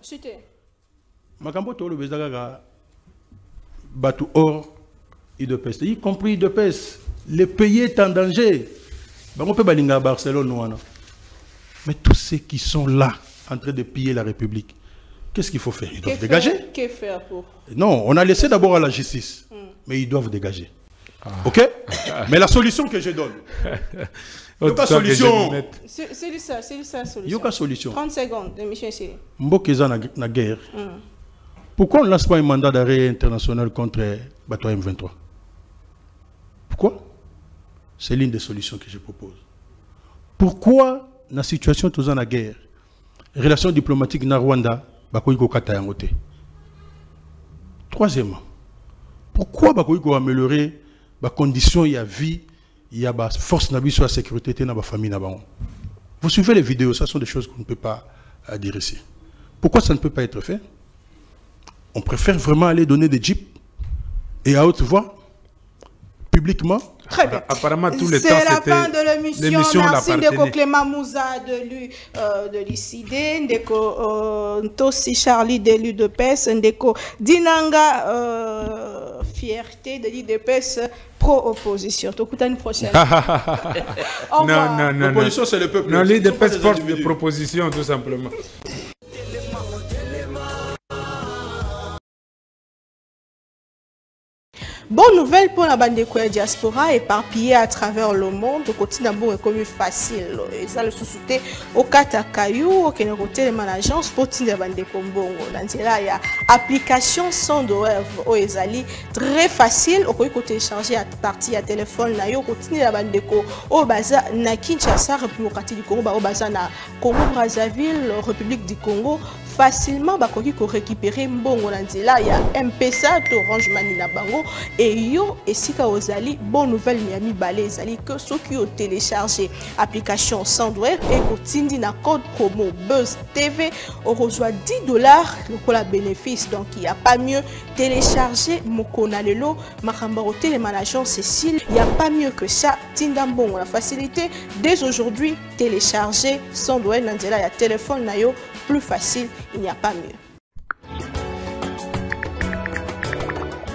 Makambo to le bezaga batu or IDPS, y compris IDPS. Le pays est en danger. On peut balinga à Barcelone. Mais tous ceux qui sont là, en train de piller la République, qu'est-ce qu'il faut faire? Ils doivent dégager. Que faire pour... Non, on a laissé d'abord à la justice. Mais ils doivent dégager. Ok? Mais la solution que je donne. Il n'y a pas de solution. C'est ça la solution. Il n'y a pas de solution. 30 secondes de Michel Siri. Mbokeza na guerre. Pourquoi on ne lance pas un mandat d'arrêt international contre Bato M23? Pourquoi? C'est l'une des solutions que je propose. Pourquoi, dans la situation de la guerre, relations diplomatiques na Rwanda, Bakoïko Kata Yangote? Troisièmement, pourquoi Bakoïko améliorer les conditions de vie, il y a des forces sur la sécurité dans la famille? Vous suivez les vidéos, ça sont des choses qu'on ne peut pas dire ici. Pourquoi ça ne peut pas être fait? On préfère vraiment aller donner des jeeps et à haute voix, publiquement. Très bien. Apparemment, tout le temps, c'est la fin de l'émission. Merci Ndeko Clément Mouza de l'ICD, Ndeko Ntosi Charlie de l'UDPS, Ndeko Dinanga Fierté de l'UDPS pro-opposition. Tu écoutes une prochaine. Non. L'opposition, c'est le peuple. Non, l'UDPS force de proposition, tout simplement. Bonne nouvelle pour la bande de diaspora éparpillée à travers le monde. Au quotidien, bon, est comme facile. Et ça, le sous-souté au Katakayou, au Kénéroté, les agence pour la bande de Kombongo. Dans là, il y a application sans douleur au Ezali. Très facile. Au côté télécharger à partir à téléphone, na yo, continue la bande de Ko. Au Baza, na Kinshasa, République du Congo, au Baza, na Congo Brazzaville, République du Congo. Facilement, bakoki ko récupérer mbongo na nzela ya M-Pesa to Orange Money na bango et yo esika ozali bonne nouvelle Miami Balé ezali que ceux qui ont téléchargé application sans douane et kotindi na code promo Buzz TV on reçoit $10 le bénéfice. Donc il n'y a pas mieux télécharger Mokona Lelo Makamba Hotel et Management Cécile, il n'y a pas mieux que ça. Tindambon la facilité dès aujourd'hui télécharger sans douane na nzela ya téléphone na yo plus facile, il n'y a pas mieux.